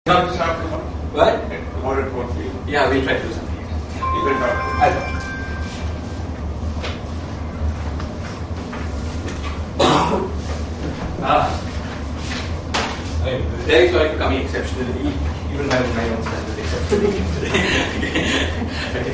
Not what? Tomorrow it won't be. Yeah, we'll try to do something. You can talk. I'll talk. I'm very sorry for coming exceptionally. Even my own standard exceptionally today.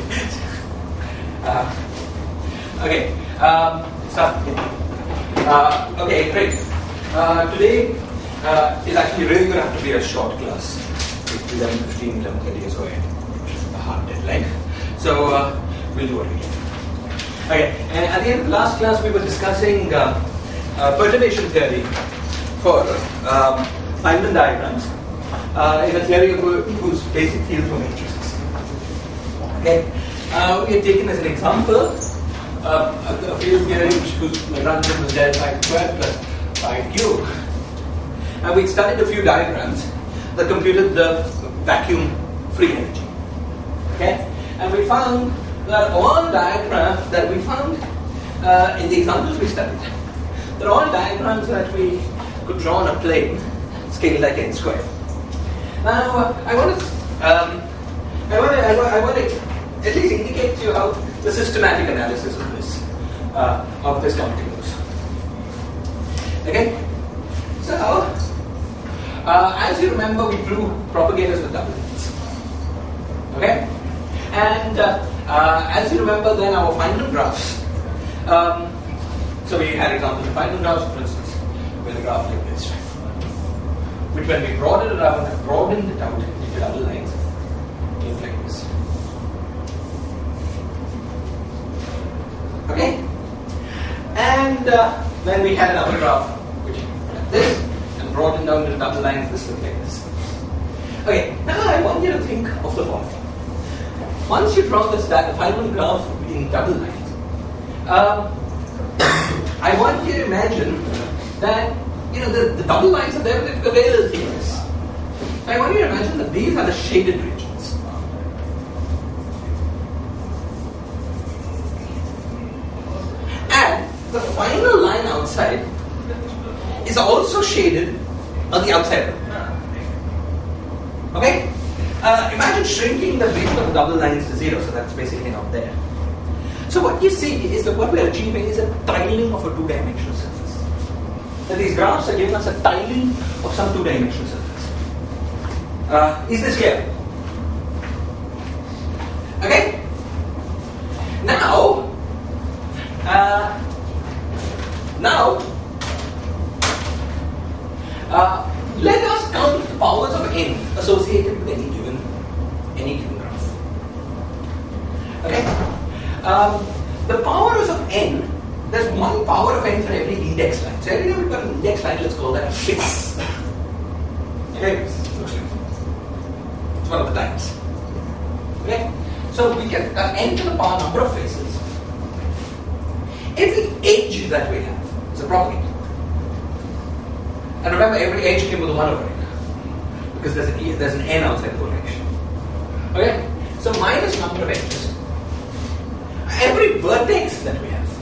Okay. Start. Okay, great. Today is actually really going to have to be a short class. It's 11:15, 11:30 or so, a hard deadline. So we'll do what we can. Okay, and at the end of last class we were discussing perturbation theory for Feynman diagrams in a theory of whose basic field for matrices. Okay, we had taken as an example a field theory whose Lagrange was del phi squared plus phi cube. And we studied a few diagrams that computed the vacuum free energy. Okay? And we found that all diagrams that we found in the examples we studied, they're all diagrams that we could draw on a plane scaled like n squared. Now, I want to at least indicate to you how the systematic analysis of this continues. Okay? So, as you remember, we drew propagators with double lines. Okay? And as you remember, then our Feynman graphs. So we had examples of Feynman graphs, for instance, with a graph like this, which when we broadened it out and broadened it out into double lines, looked like this. Okay? And then we had another graph, which like this. Broadened down to double lines, this look like this. Okay, now I want you to think of the following. Once you draw this Feynman graph in double lines, I want you to imagine that the double lines are there with available things. So I want you to imagine that these are the shaded regions. And the final line outside is also shaded on the outside. Okay? Imagine shrinking the region of the double lines to zero, so that's basically not there. So what you see is that what we're achieving is a tiling of a two-dimensional surface. That these graphs are giving us a tiling of some two-dimensional surface. Is this clear? Okay? Now, let us count the powers of n associated with any given graph. Okay? The powers of n, there's one power of n for every index line. So every time we've got an index line, let's call that a face. Okay? It's one of the types. Okay? So we get n to the power number of faces. Every edge that we have is a propagator. And remember, every edge came with a 1 over n, because there's an n outside the correction. Okay? So minus number of edges. Every vertex that we have,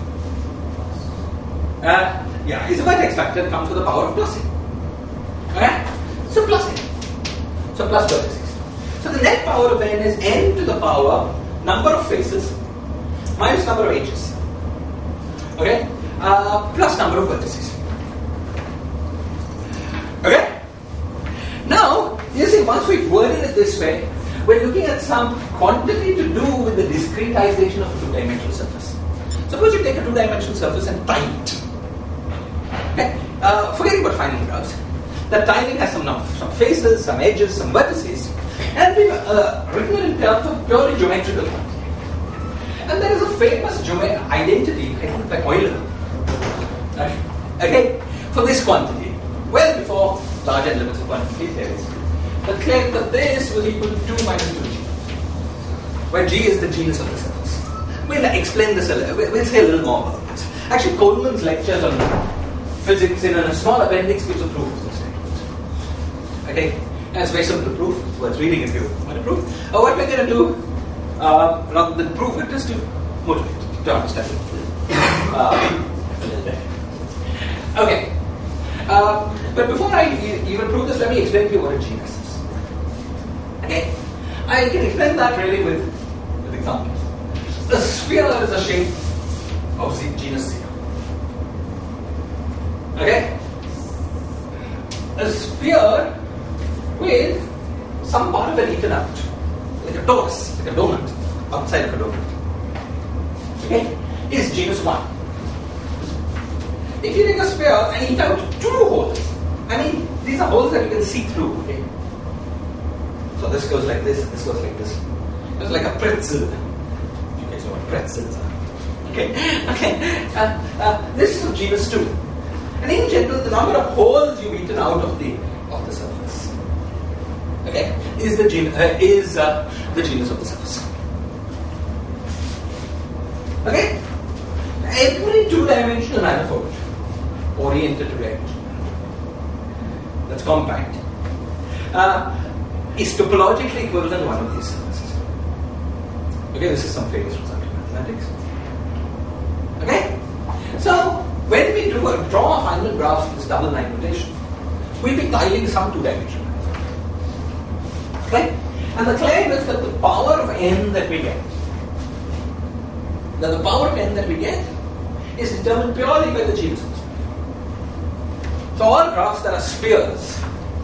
is a vertex factor that comes with the power of plus n. Okay? So plus n. So plus vertices. So the net power of n is n to the power number of faces minus number of edges. Okay? Plus number of vertices. Okay? Now, you see, once we've worded it this way, we're looking at some quantity to do with the discretization of a two-dimensional surface. Suppose you take a two-dimensional surface and tile it. Okay? Forgetting about Feynman graphs, that tiling has some faces, some edges, some vertices, and we've written it in terms of purely geometrical quantity. And there is a famous identity, I think by Euler, okay, for this quantity. Well before larger limits of quantity theories, that claimed that this was equal to 2 minus 2g, where g is the genus of the surface. We'll explain this a little, we'll say a little more about this. Actually, Coleman's lectures on physics in a small appendix gives a proof of this statement. Okay? And it's very simple to prove, it's worth reading if you want to prove. What we're going to do, rather than prove it, is to motivate, to understand it a little bit. Okay. But before I even prove this, let me explain to you what a genus is. I can explain that really with examples. A sphere is a shape of the genus zero. Okay? A sphere with some part of it eaten out, like a torus, like a donut, outside of a donut. Okay? Is genus 1. If you take a sphere and eat out 2 holes, I mean, these are holes that you can see through. Okay? So this goes like this goes like this. It's like a pretzel. You guys know what pretzels are. Okay? This is of genus 2. And in general, the number of holes you've eaten out of the surface, okay, is the genus of the surface. Okay? Every 2-dimensional manifold oriented to dimensional manifold that's compact is topologically equivalent to one of these surfaces. Okay, this is some famous result in mathematics. Okay? So when we draw a Feynman graph with this double line notation, we'll be tiling some 2-dimensional manifold. Okay? And the claim is that the power of n that we get, is determined purely by the genus of the sphere. So all graphs that are spheres,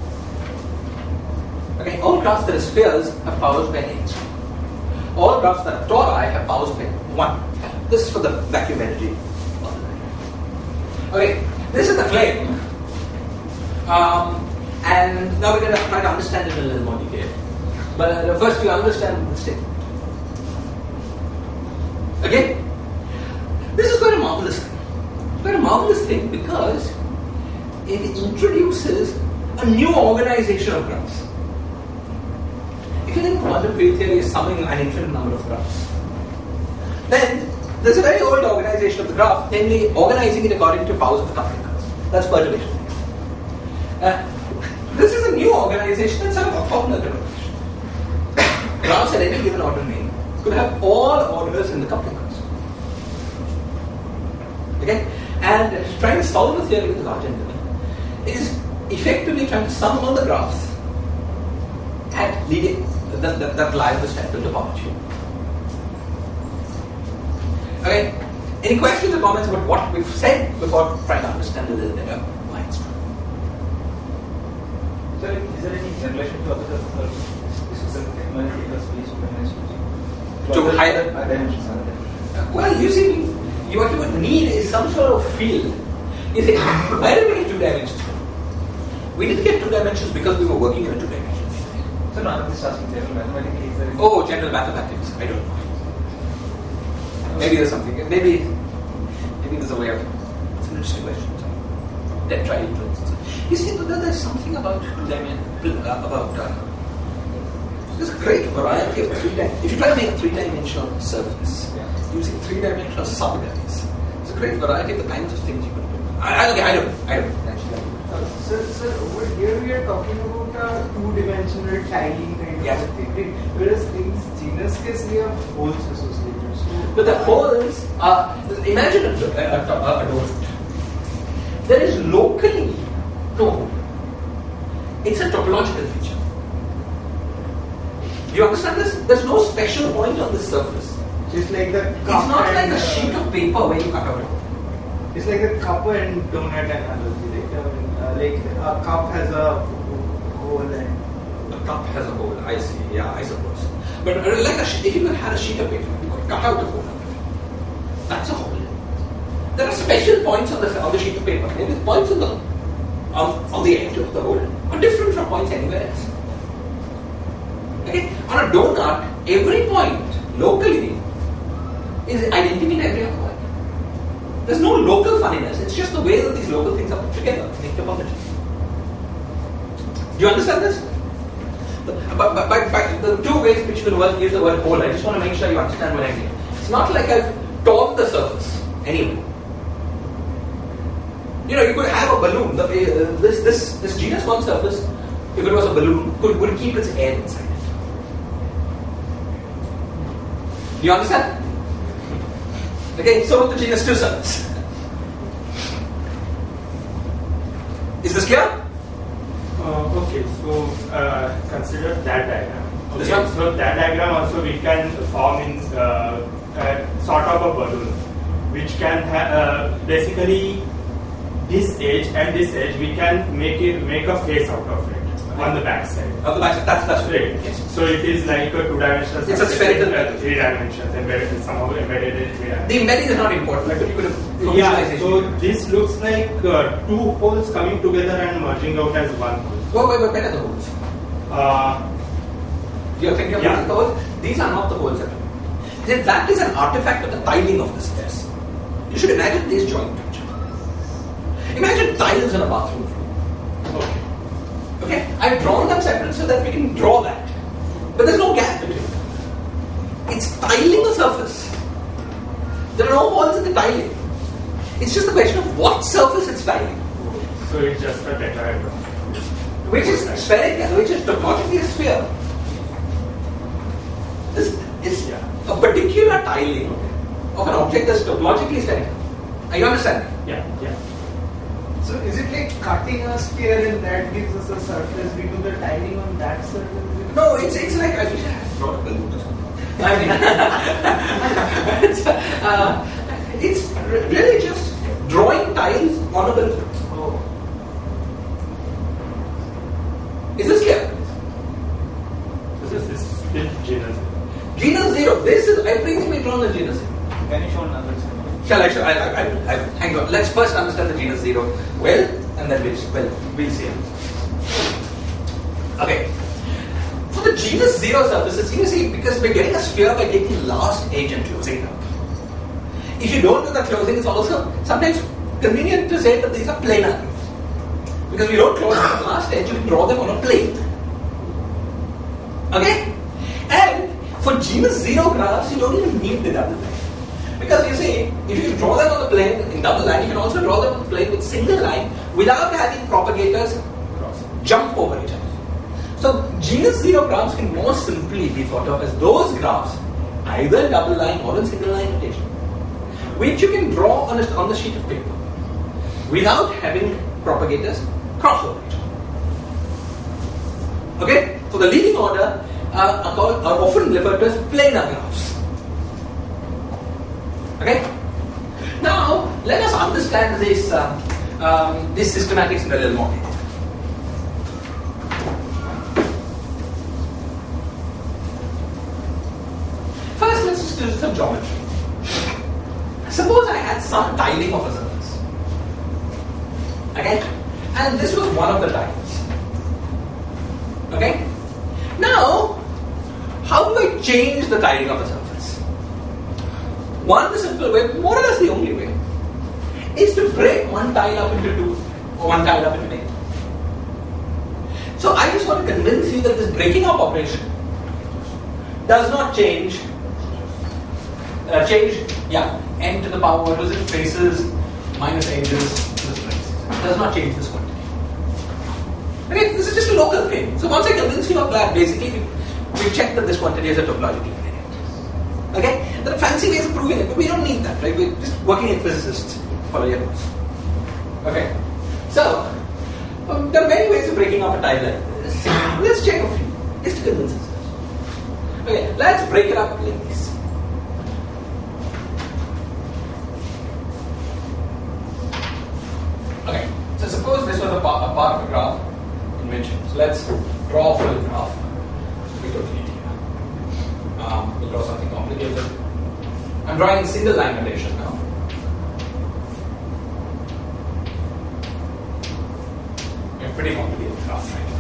okay, all graphs that are spheres have powers by n. All graphs that are tori have powers by 1. This is for the vacuum energy. Okay, this is the claim, and now we're going to try to understand it in a little more detail. But first, you understand the statement. Okay, this is quite a marvelous thing. Quite a marvelous thing because it introduces a new organization of graphs. If you think quantum field theory is summing an infinite number of graphs, then there's a very old organization of the graph, namely organizing it according to powers of the coupling curves. That's perturbation. This is a new organization that's sort of a formula derivation. Graphs at any given order name could have all orders in the coupling curves. Okay? And trying to solve the theory with a large interval is effectively trying to sum all the graphs at leading that lie in the central topology. Okay? Any questions or comments about what we've said before trying to understand a little better why it's true? So, is there any relation to other this is a technology plus space to higher dimensions? Well, you see, what you would need is some sort of field. You say, where did we get 2 dimensions from? We didn't get 2 dimensions because we were working in a 2-dimensional field. So, now this is asking general mathematics. Oh, general mathematics. I don't know. Maybe there's something. Maybe there's a way of. It's an interesting question. Then try it. You see, there's something about there's a great variety of 3-dimensional. If you try to make a 3-dimensional surface using 3-dimensional subgraphies, there's a great variety of the kinds of things you could do. I don't actually. Sir, over here we are talking about a 2-dimensional tiling kind of thing, whereas in genus case we have holes associated. But the holes are, imagine a donut. There is locally no hole. It's a topological feature. Do you understand this? There's no special point on this surface. It's like the It's not like a sheet of paper where you cut out a hole. It's like a cup and donut analogy. Like a cup has a hole and The cup has a hole. I see. Yeah, I suppose. But like if you had a sheet of paper, you could cut out a hole. That's a hole. There are special points on the sheet of paper. Maybe the points on the edge of the hole are different from points anywhere else. Okay? On a donut, every point locally is identical to every other point. There's no local funniness. It's just the way that these local things are put together to make topology. Do you understand this? But the 2 ways in which you can use the word hole, I just want to make sure you understand what I mean. It's not like I've torn the surface anyway. You know, you could have a balloon. This genus 1 surface, if it was a balloon, would keep its air inside it. Do you understand? Okay, so with the genus 2 surface. Is this clear? Okay, so consider that diagram. This Okay, one? so that diagram also we can form in sort of a balloon, which can basically this edge and this edge we can make a face out of it on the back side. On the back side, that's Right. Yes. So it is like a two-dimensional. It's a spherical in 3 dimensions, somehow embedded in 3 dimensions. The embedding is not important, but you could have Yeah, so this looks like two holes coming together and merging out as one hole. Where are the holes? You're thinking of Yeah. the holes? These are not the holes at all. That is an artifact of the tiling of the stairs. You should imagine this joint picture. Imagine tiles in a bathroom floor. Okay. Okay? I've drawn them separate so that we can draw that. But there's no gap between them. It's tiling the surface. There are no holes in the tiling. It's just a question of what surface it's tiling. So it's just a tetrahedron. Which is spherical, which is topologically a sphere. This is a particular tiling of an object that's topologically spherical. Are you understand? Yeah, yeah. So is it like cutting a sphere and that gives us a surface? We do the tiling on that surface? No, it's like I wish I had brought a balloon or something. I mean, it's really just drawing tiles on a balloon. Oh. Is this clear? This is still genus. Genus 0. This is everything we drawn the genus 0. Can you show another example? Shall I show? Hang on. Let's first understand the genus 0 well, and then we'll see it. Okay. For the genus 0 surfaces, you see, because we're getting a sphere by taking the last edge and closing it up. If you don't do the closing, it's also sometimes convenient to say that these are planar. Because we don't close the last edge, you can draw them on a plane. Okay? And for genus 0 graphs, you don't even need the double line. Because you see, if you draw them on the plane in double line, you can also draw them on the plane with single line without having propagators jump over each other. So genus 0 graphs can more simply be thought of as those graphs, either in double line or in single line notation, which you can draw on the sheet of paper without having propagators cross over each other. Okay? So the leading order are often referred to as planar graphs. Okay? Now, let us understand this systematics in a little more detail. First, let's just do some geometry. Suppose I had some tiling of a surface. Okay? And this was one of the tiles. Okay? Now, how do I change the tiling of a surface? One simple way, more or less the only way, is to break one tile up into two, or one tile up into many. So I just want to convince you that this breaking up operation does not change n to the power, what was it, faces minus edges to the spaces. It does not change this quantity. Okay, this is just a local thing. So once I convince you of that, basically we check that this quantity is a topologically invariant. Okay? There are fancy ways of proving it, but we don't need that, right? We're just working as physicists. Follow your rules. Okay? So, there are many ways of breaking up a tile like this. Let's check a few, just to convince us. Okay, let's break it up like this. Okay, so suppose this was a part of a graph convention. So let's draw a full graph. We don't need here. We'll draw something complicated. I'm drawing single line notation now. A pretty complicated graph, right?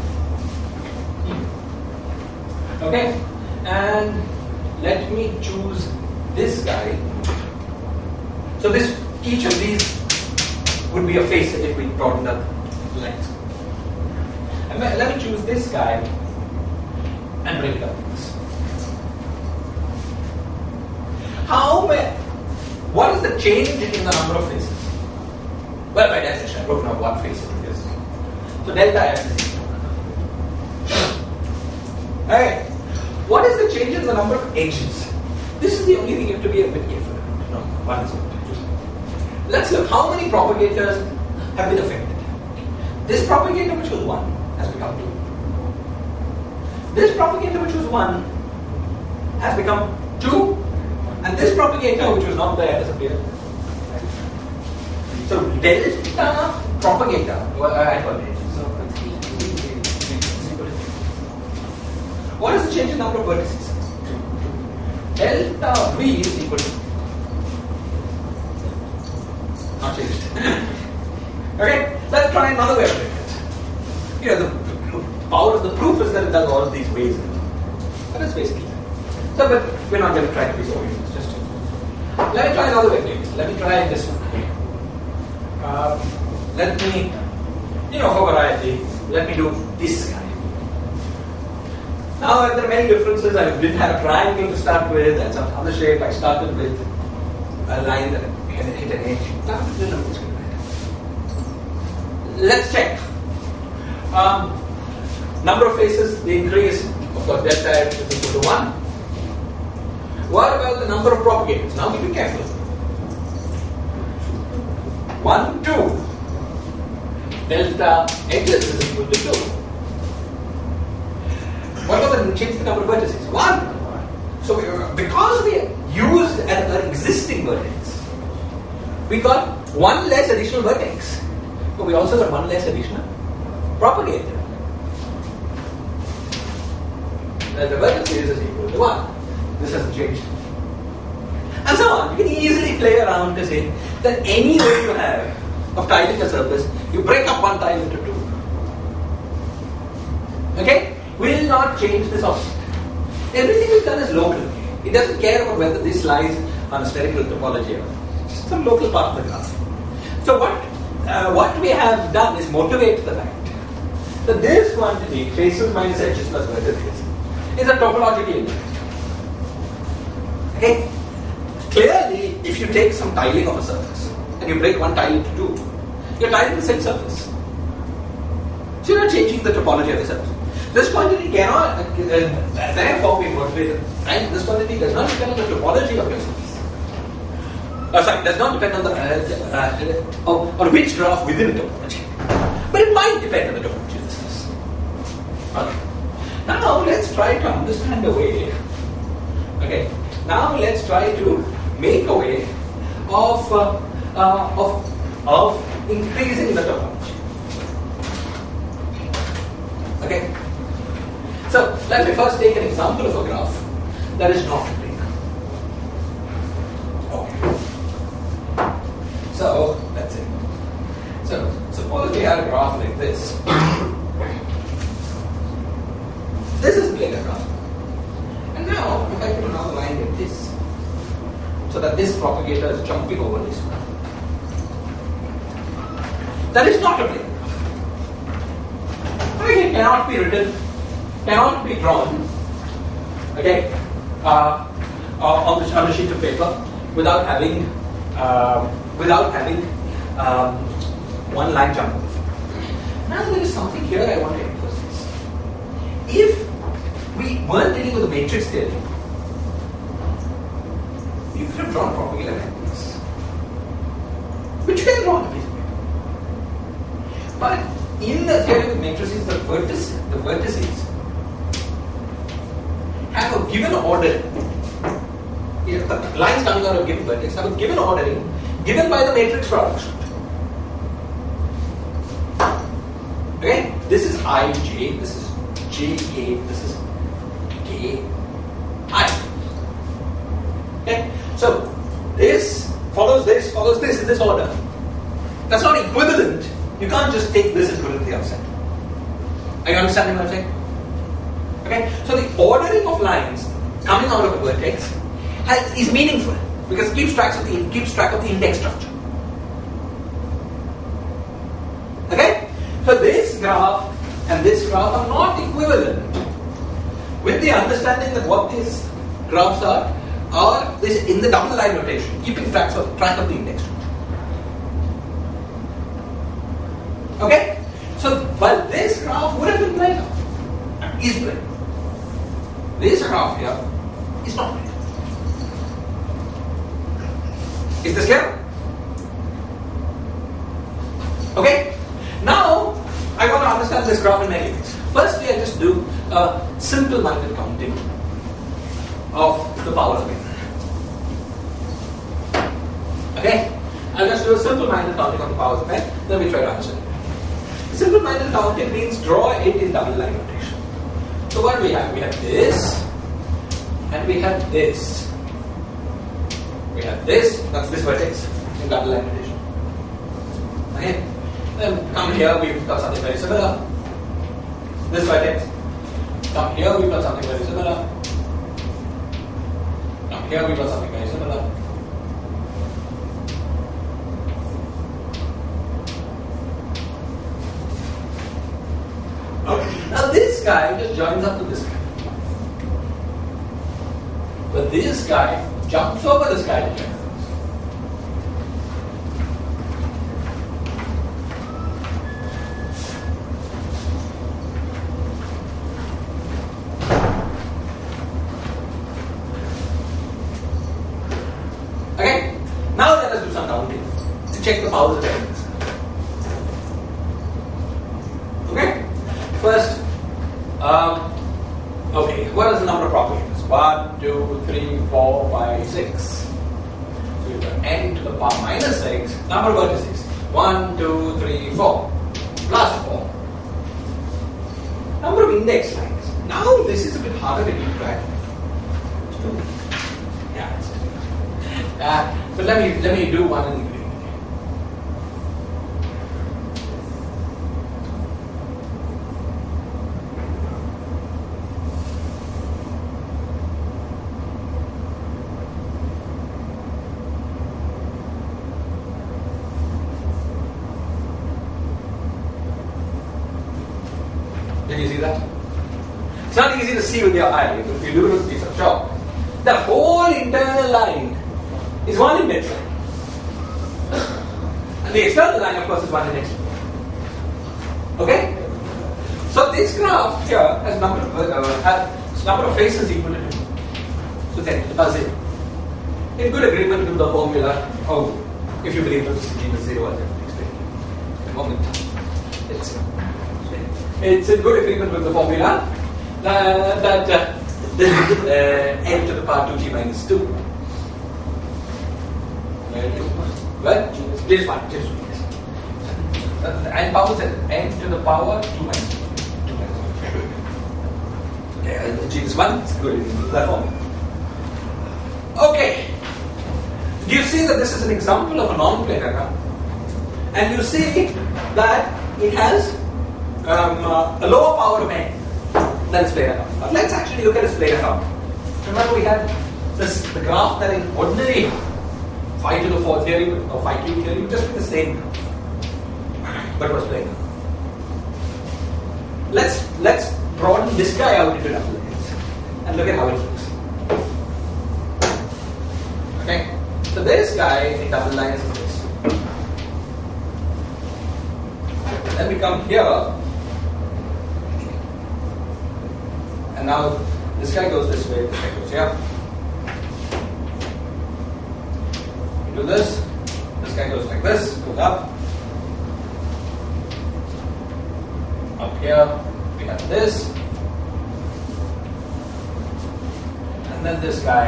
Okay, and let me choose this guy. So each of these would be a face if we broaden the length. And let me choose this guy and break it up like this. What is the change in the number of faces? Well, by definition, I've broken up one face into this. So delta f is equal. Alright. What is the change in the number of edges? This is the only thing you have to be a bit careful about. No, one is okay. Let's look how many propagators have been affected. This propagator, which was 1, has become 2. This propagator which was 1 has become 2, and this propagator which was not there has appeared. So delta propagator, I call it. What is the change in number of vertices? Delta V is equal to. Not changed. Okay, let's try another way of doing it. You know, the power of the proof is that it does all of these ways. But it's basically that. So, but we're not going to try to be so obvious. Just let me try another way of doing it. Let me try this one. Let me, for variety, let me do this guy. Now, there are many differences. I didn't have a triangle to start with and some other shape. I started with a line that hit an edge. Let's check. Number of faces, they increase. Of course, delta F is equal to 1. What about the number of propagators? Now, be careful. 1, 2. Delta H's is equal to 2. What about the change the number of vertices? 1. So because we used an existing vertex, we got 1 less additional vertex, but we also got 1 less additional propagator. The vertices is equal to 1. This hasn't changed. And so on. You can easily play around to say that any way you have of tiling a surface, you break up one tile into 2. Okay? Will not change this object. Everything we've done is local. It doesn't care about whether this lies on a spherical topology or not. It's some local part of the graph. So what we have done is motivate the fact that this quantity, faces minus edges plus vertices, is a topological element. Okay? Clearly, if you take some tiling of a surface and you break one tile into 2, you're tiling the same surface. So you're not changing the topology of the surface. This quantity cannot, therefore we motivate, and this quantity does not depend on the topology of your surface. Does not depend on the on which graph within a topology. But it might depend on the topology of the surface. Okay. Now let's try to understand a way. Okay. Now let's try to make a way of increasing the topology. Okay. So let me first take an example of a graph that is not a plane. Okay. So that's it. So suppose we have a graph like this. This is a planar graph. And now if I put another line like this, so that this propagator is jumping over this one. That is not a plane graph. It cannot be written, cannot be drawn, okay, on a sheet of paper without having one line jump. Now there is something here I want to emphasize. If we weren't dealing with a matrix theory, you could have drawn a propagator like this, which you can draw on a piece of paper. But in the theory of matrices, the vertices have a given ordering. The lines coming out of a given vertex have a given ordering given by the matrix product. Okay? This is Ij, this is Ja, this is Ki. Okay? So this follows this in this order. That's not equivalent. You can't just take this and put it to the outside. Are you understanding what I'm saying? Okay? So the ordering of lines coming out of a vertex is meaningful because it keeps track of the index structure. Okay? So this graph and this graph are not equivalent, with the understanding that what these graphs are this in the double line notation, keeping track of the index structure. Okay? So, but this graph would have been planar. Is planar. This graph here is not planar. Is this clear? Okay? Now, I want to understand this graph in many ways. Firstly, I just do a simple-minded counting of the power of n. Okay? I'll just do a simple-minded counting of the powers of n, then we try to answer it. Simple-minded counting means draw it in double line notation. So what do we have? We have this, and we have this. We have this, that's this vertex in double line notation. Okay? Then come here, we've got something very similar. This vertex. Come here, we've got something very similar. Come here, we've got something very similar. Okay. Now this guy just joins up to this guy. But this guy jumps over this guy to join up. Okay? Now let us do some counting to check the powers of elements. Okay? First, okay, what is the number of propagators? 1, 2, 3, 4, 5, 6. So you've got n to the power minus 6, number of vertices. 1, 2, 3, 4, plus 4. Number of index lines. Now this is a bit harder to keep track. Yeah, but let me do one in the green. Did you see that? It's not easy to see with your eye, but if you do it with a piece of chalk. The whole internal line is one index line. And the external line, of course, is one index line. Okay? So this graph here has number of faces equal to 2. So then, that's it. In good agreement with the formula, if you believe that this is 0, I'll explain. In a moment. It's in good agreement with the formula that n to the power 2g minus 2. Well, this one. And power says n to the power 2 minus 2. Okay, g is 1, it's good agreement with that formula. Okay. Do you see that this is an example of a non-planar graph? And you see that it has a lower power of n than its planar count. But let's actually look at its planar count. Remember we had the graph that in ordinary 5 to the 4 theory or 5 cube theory would just be the same, but it was planar. Let's broaden this guy out into double lines and look at how it looks. Okay, so this guy in double lines is this. Then we come here. And now this guy goes this way, this guy goes here. We do this guy goes like this, goes up. Up here, we have this. And then this guy.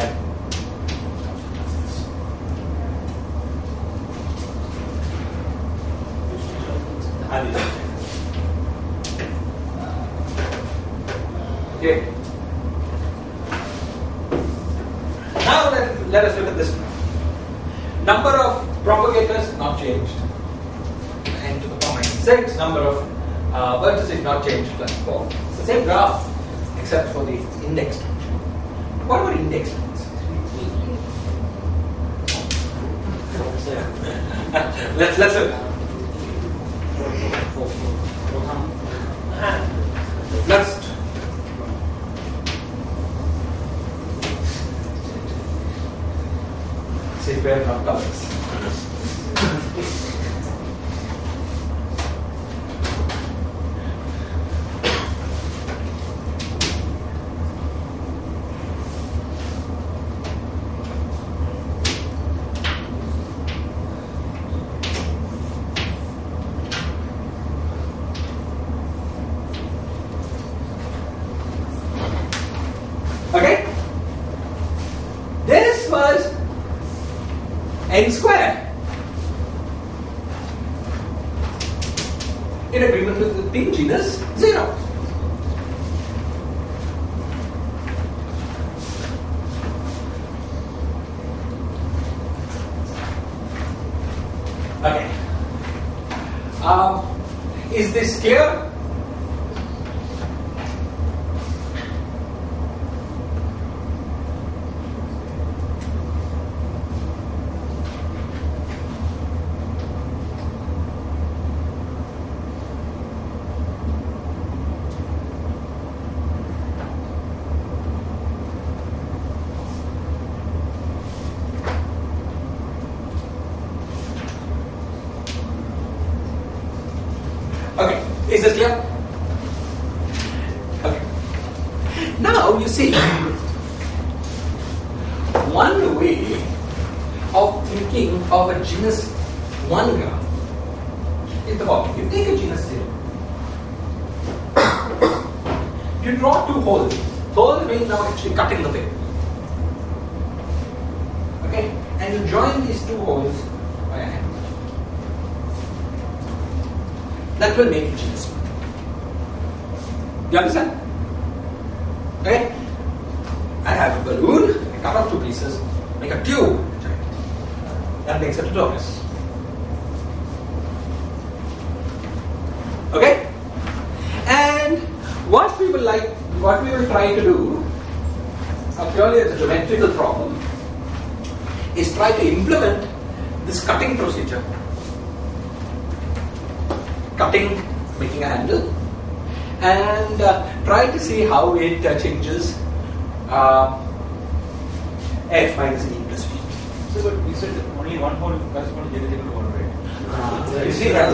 Okay. Now let us look at this graph. Number of propagators not changed. N to the power minus 6. Number of vertices not changed, plus 4. It's the same graph except for the index function. What about index lines? let's look. Let's see if we have enough colors. Okay? This was n square. In agreement with the P genus 0. Okay. Is this clear? Okay, is this clear? Okay. Now you see, one way of thinking of a genus 1 graph is the following. You take a genus 0. You draw two holes. Holes means now actually cutting the paper. Okay? And you join these two holes by a hand. That will make it genus 1. You understand? Okay? I have a balloon, I cut off two pieces, make a tube. That makes it a torus. Okay? And what we will try to do, purely as a geometrical problem, is try to implement this cutting procedure. Cutting, making a handle, and try to see how it changes f minus e plus v. So, but you said that only one hole corresponds to the hole, right? You see that?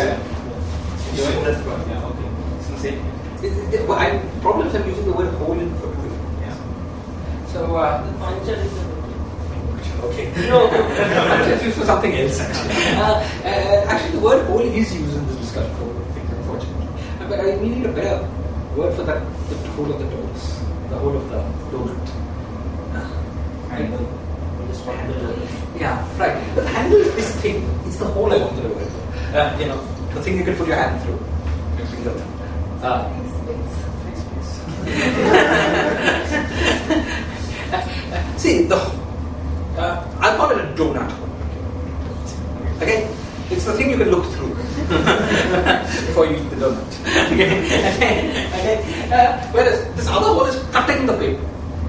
Yeah, okay. It's the same. Problems I'm using the word hole in for two. Yeah. So, Puncture is okay. No, it's used for something else actually. Actually, the word hole is used in this discussion for things, unfortunately. But we need a better word for that, the hole of the torus, the hole of the donut. Handle. Yeah, right. But the handle is this thing. It's the hole I wanted to word. The thing you can put your hand through. Your finger through. See, I'll call it a donut. Okay? It's the thing you can look through before you eat the donut. Okay? Whereas this other one is cutting the paper.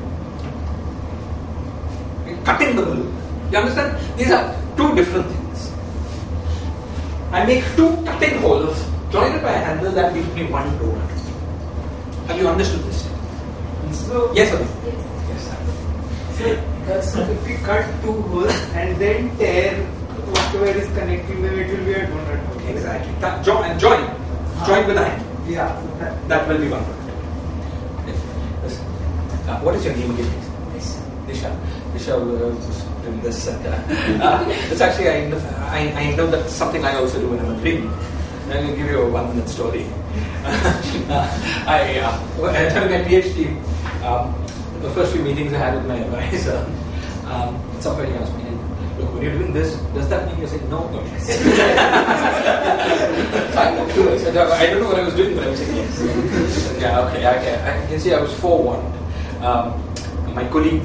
Cutting the balloon. You understand? These are two different things. I make two cutting holes joined by a handle that gives me one donut. Have you understood this? So, Yes or no? so if we cut two holes and then tear whatever is connecting them, it will be a donut hole. Exactly. Join with a hand. Yeah. That will be one donut. Yes. What is your name again? Disha. Disha was doing this. It's actually, I know that's something I also do when I'm a dream. I'm going to give you a 1-minute story. During my PhD, the first few meetings I had with my advisor, somebody asked me, look, when you're doing this, does that mean you're saying no or yes? So I went through it. I don't know what I was doing, but I was saying yes. Yeah, okay. I can see I was forewarned. My colleague,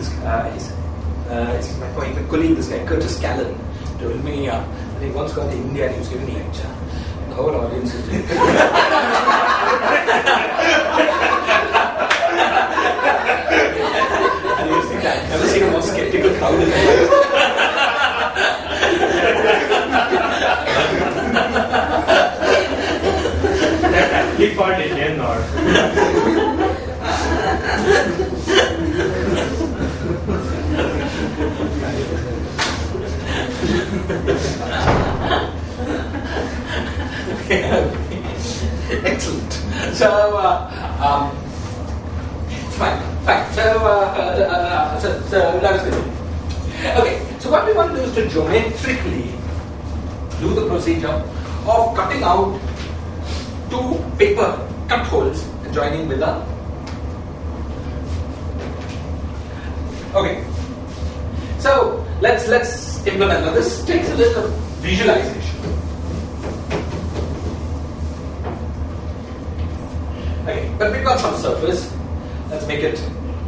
my colleague, this guy, Curtis Callan, told me, he once got to India and he was giving a lecture. The whole audience was doing and you think I've never seen a more skeptical crowd in my life. That's actually called Indian North. Excellent. So, fine. So let us continue. Okay. So what we want to do is to geometrically do the procedure of cutting out two paper cut holes and joining with a Okay. So let's implement. Now this takes a little visualization. Okay, but we've got some surface. Let's make it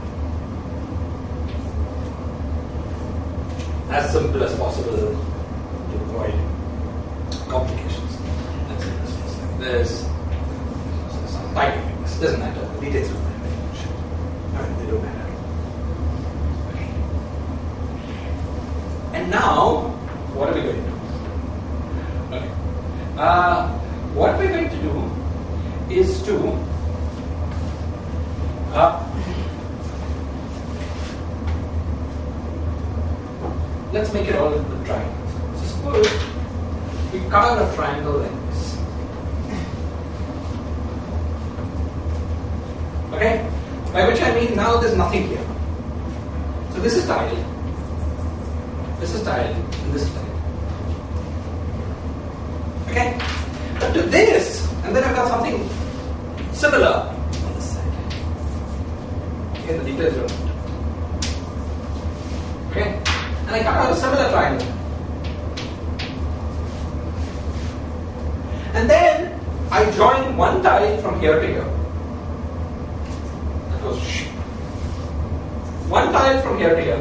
as simple as possible to avoid complications. Let's do this first like this. Some tiny things. Doesn't matter. The details don't matter very much. Alright, they don't matter. Okay. And now, what are we going to do? Okay. What we're going to do is to let's make it all into triangles. So suppose we cut out a triangle like this. Okay? By which I mean now there's nothing here. So this is tiled. This is tiled, and this is tiled. Okay? But to this, and then I've got something similar on this side. Okay, the details are not. Okay? And I cut out a similar triangle. And then I join one tile from here to here. That goes shh. One tile from here to here.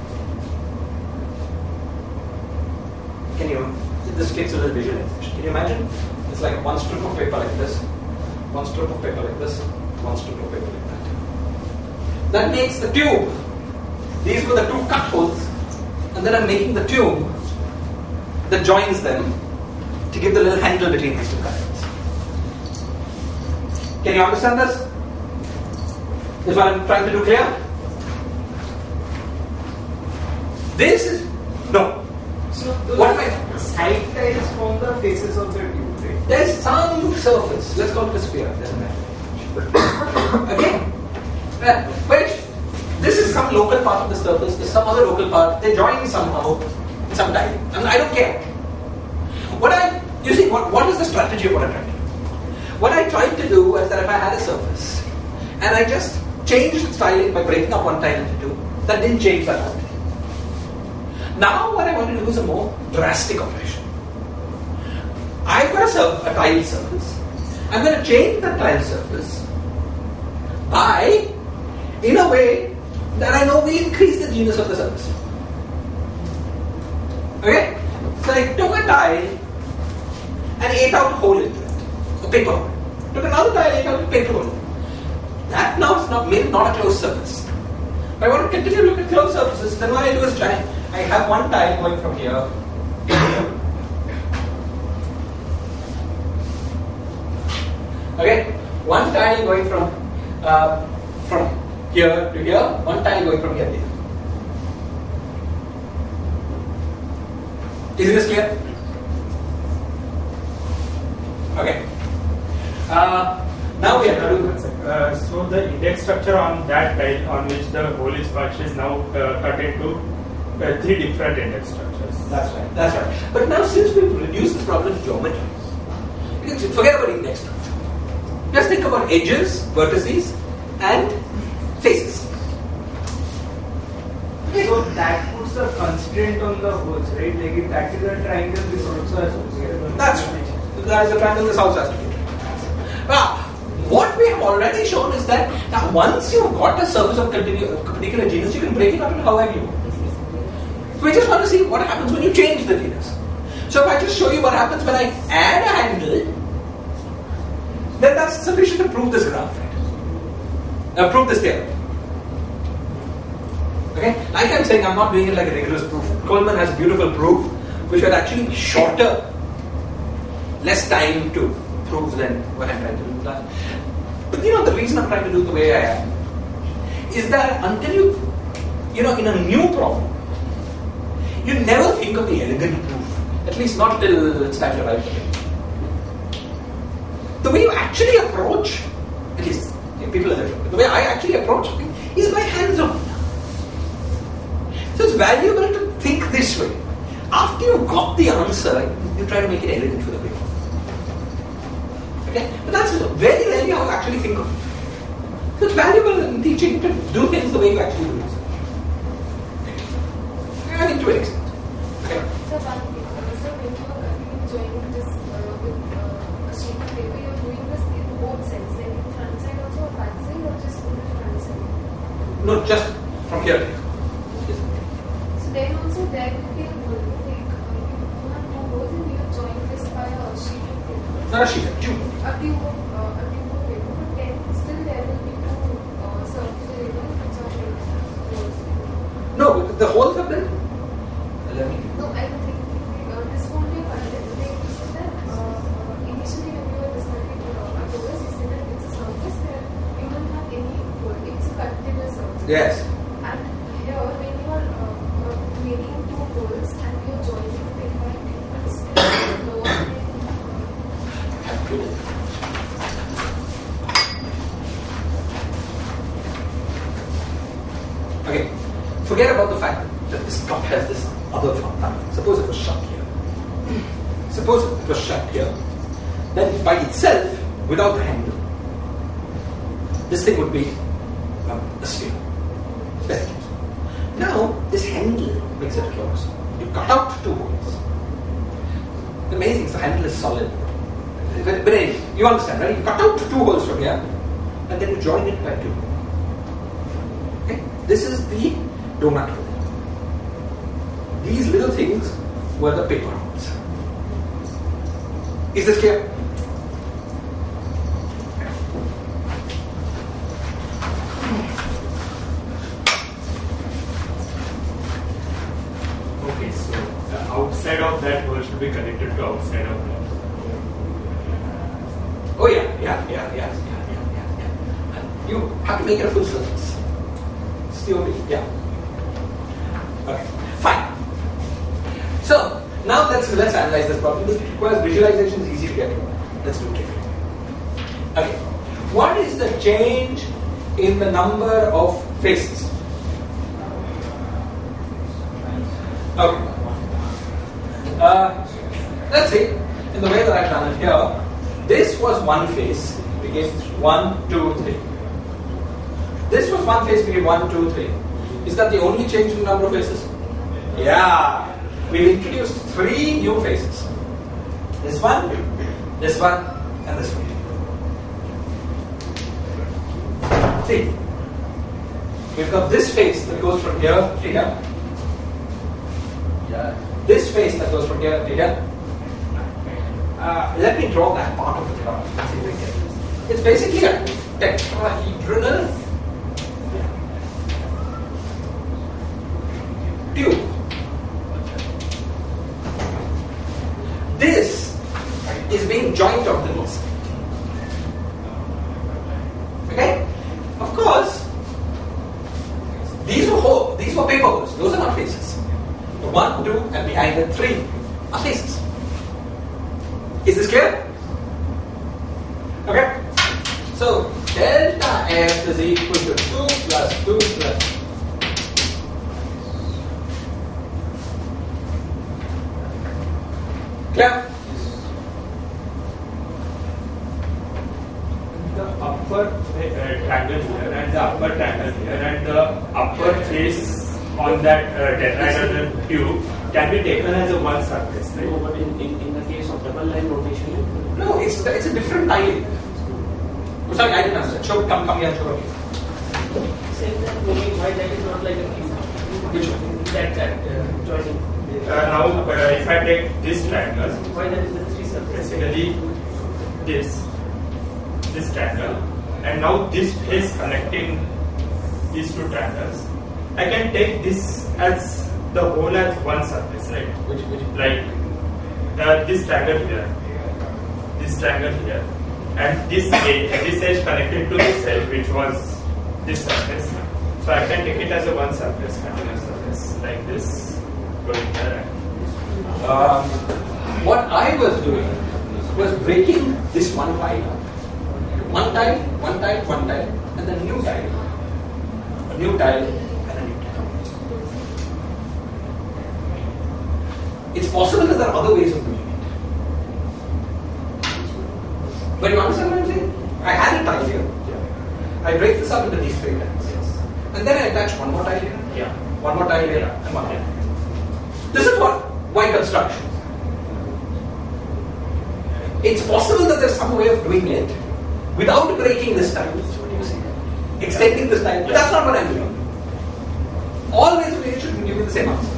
Can you, this takes a little visualization. Can you imagine? It's like one strip of paper like this, one strip of paper like this, one strip of paper like that. That makes the tube. These were the two cut holes. And then I'm making the tube that joins them to give the little handle between these two currents. Can you understand this? Is what I'm trying to do clear? This is no. So What am I? side tiles form the faces of the tube, right? There's some surface. Let's call it a sphere. Doesn't matter. Okay. But this is some local part of the surface. There's some other local part. They join somehow. Some time. And I don't care. You see, what is the strategy of what I'm trying to do? What I tried to do was that if I had a surface and I just changed its styling by breaking up one tile into two, that didn't change that out. Now what I want to do is a more drastic operation. I've got a tile surface. I'm going to change the tile surface by, in a way that I know will increase the genus of the surface. Okay? So I took a tile and ate out a hole into it, a paper hole. Took another tile, ate out a paper hole. That now is not made not a closed surface. If I want to continue to look at closed surfaces, then what I do is I have one tile going from here to here. Okay? One tile going from here to here, one tile going from here to here. Is this clear? Okay. Now we have to do so the index structure on that tile on which the hole is punched is now cut into 3 different index structures. That's right. That's right. But now since we've reduced this problem to geometry, you can forget about index structure. Just think about edges, vertices, and faces. So that puts a constraint on the holes, right? Like if that is a triangle, this also has to be there. That's right. That is a triangle, this also has to be there. What we have already shown is that now once you've got a surface of particular genus, you can break it up into however you want. We just want to see what happens when you change the genus. So if I just show you what happens when I add a handle, then that's sufficient to prove this graph, right? Prove this theorem. Okay? Like I'm saying, I'm not doing it like a rigorous proof. Coleman has beautiful proof, which would actually be shorter, less time to prove than what I'm trying to do in class. But the reason I'm trying to do it the way I am is that until in a new problem, you never think of the elegant proof. At least not till it's time to write it. The way you actually approach, at least people are different, but the way I actually approach is by hands-on. So it's valuable to think this way. After you've got the answer, you try to make it elegant for the paper. Okay? But that's very rarely how you actually think of it. So it's valuable in teaching to do things the way you actually do it. No, just from here. So then also there could be a goal, like you have two goals and you have joined this by a sheet of paper. Not a sheet, a tube. A tube of paper, but then still there will be two circular which are like holes. No, the holes have been. Let me. No, I don't think this won't be a content. Like you said that initially when you were discussing Adobe, you said that it's a surface where you don't have any hole. It's a continuous surface. Yes. And here, when you are making two holes and you are joining them by it's still lower than. Okay, forget about the fact that this cup has this other front. Suppose it was shut here. Suppose it was shut here. Then by itself, without the handle, this thing would be a sphere. Best case. Now, this handle makes it close. You cut out two holes. The amazing is the handle is solid. But anyway, you understand, right? You cut out two holes from here, and then you join it by two. Okay? This is the donut hole. These little things were the paper holes. Is this clear? Okay, so the outside of that hole should be connected to outside of that. Oh yeah. You have to make it a full surface. It's the only, yeah. Okay, fine. So now let's analyze this problem. This requires visualization, is easy to get to. Let's do it. Okay, what is the change in the number of faces? Okay. Let's see, in the way that I've done it here, this was one face, became 1, 2, 3. This was one face, became 1, 2, 3. Is that the only change in the number of faces? Yeah. We've introduced 3 new faces. This one, and this one. See, we've got this face that goes from here to here. This face that goes from here to here. Let me draw that part of the graph. Let's see if we get it. It's basically a tetrahedral tube. This is being joined on the nose. Okay? Of course, these were paper holes. Those are not faces. The 1, 2, and behind it 3 are faces. Is this clear? Okay. So delta F is equal to 2 plus 2 plus. Clear? The upper triangle here and the upper triangle here and the upper face on that tetrahedral tube can be taken as a one surface, right? No, but in the case of double line rotation, No, it's a different tiling. Oh, sorry, I didn't understand. Show, come here, show me. same that maybe why that is not like a piece. Which one? That joining. Now, if I take this triangle, Why that is the three surfaces? basically this triangle, and now this face connecting these two triangles, I can take this as the whole as one surface, right? Which? Like this triangle here, and this edge connected to this edge, which was this surface. So I can take it as a one surface, continuous surface, like this, going there. What I was doing was breaking this one tile up. One tile, and then a new tile. A new tile, and a new tile. It's possible that there are other ways of doing it. But you understand what I'm saying? I had a tile here. I break this up into these 3 tiles. And then I attach one more tile here. Yeah. One more tile here, and one more. This is what Y construction. It's possible that there's some way of doing it without breaking this tile. Extending this tile. But that's not what I'm doing. the same answer.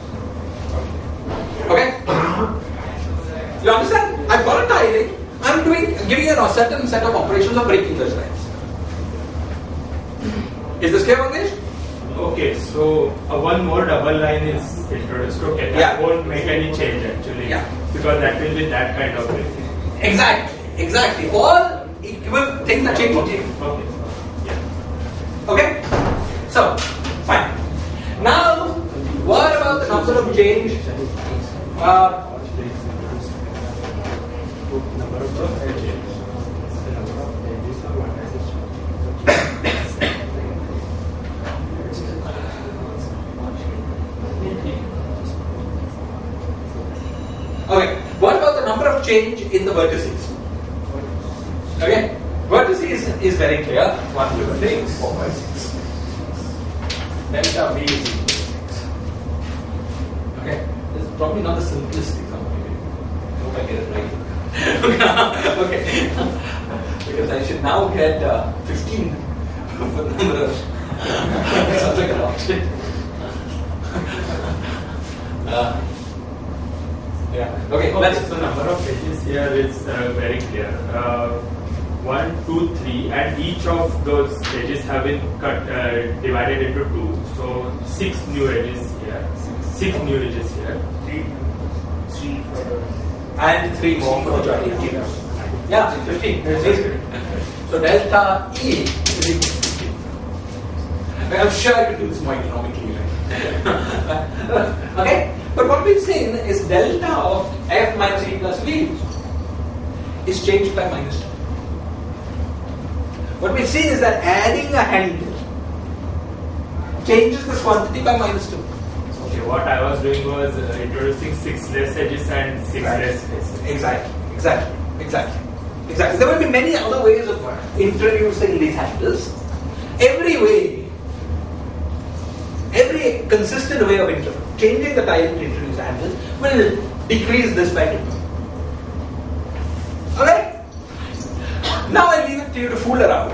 Okay? You understand? I've got a tiling. I'm giving you a certain set of operations of breaking those lines. Is this clear, Mangesh? Okay, so one more double line is introduced. Okay, that won't make any change actually. Yeah. Because that will be that kind of breaking. Exactly. All equivalent things are changing. Okay. Yeah. Okay? So, fine. Now, what about the number of change? Okay, what about the number of change in the vertices? Okay, vertices is very clear. 1, 2, 3, 4, 5, 6. Delta V is equal to 6. Okay, this is probably not the simplest example. I hope I get it right. Okay, because I should now get 15 for the number of. Sounds like a lot. Yeah. Okay. Okay, so number of edges here is very clear. 1, 2, 3, and each of those edges have been cut, divided into 2. So 6 new edges here. 6 new edges here. 3 for And 3 more for the joining. Yeah, 15. So delta E is equal to 15. I'm sure I could do this more economically, right? Okay? But what we've seen is delta of F minus E plus V is changed by minus 2. What we've seen is that adding a handle changes this quantity by minus 2. Okay, what I was doing was introducing 6 less edges and 6 less faces. Exactly. There will be many other ways of introducing these handles. Every consistent way of changing the tile to introduce the handles will decrease this by 2. Alright? Now I'll leave it to you to fool around.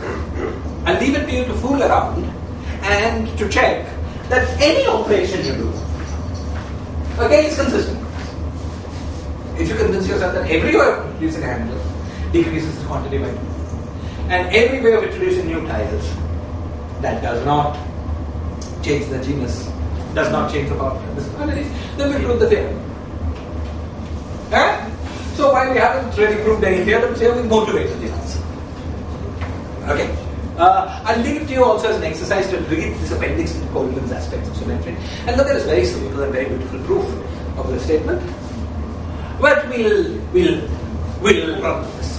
And to check that any operation you do, okay, is consistent. If you convince yourself that every way of introducing a handle decreases the quantity by 2, and every way of introducing new tiles that does not change the genus, does not change the property of this quantity, then we prove the theorem. Alright? So while we haven't really proved any theorems here, we motivated the answer. Okay. I'll leave it to you also as an exercise to read this appendix into Coleman's aspects of symmetry and look at this very simple and very beautiful proof of the statement. But we'll run this.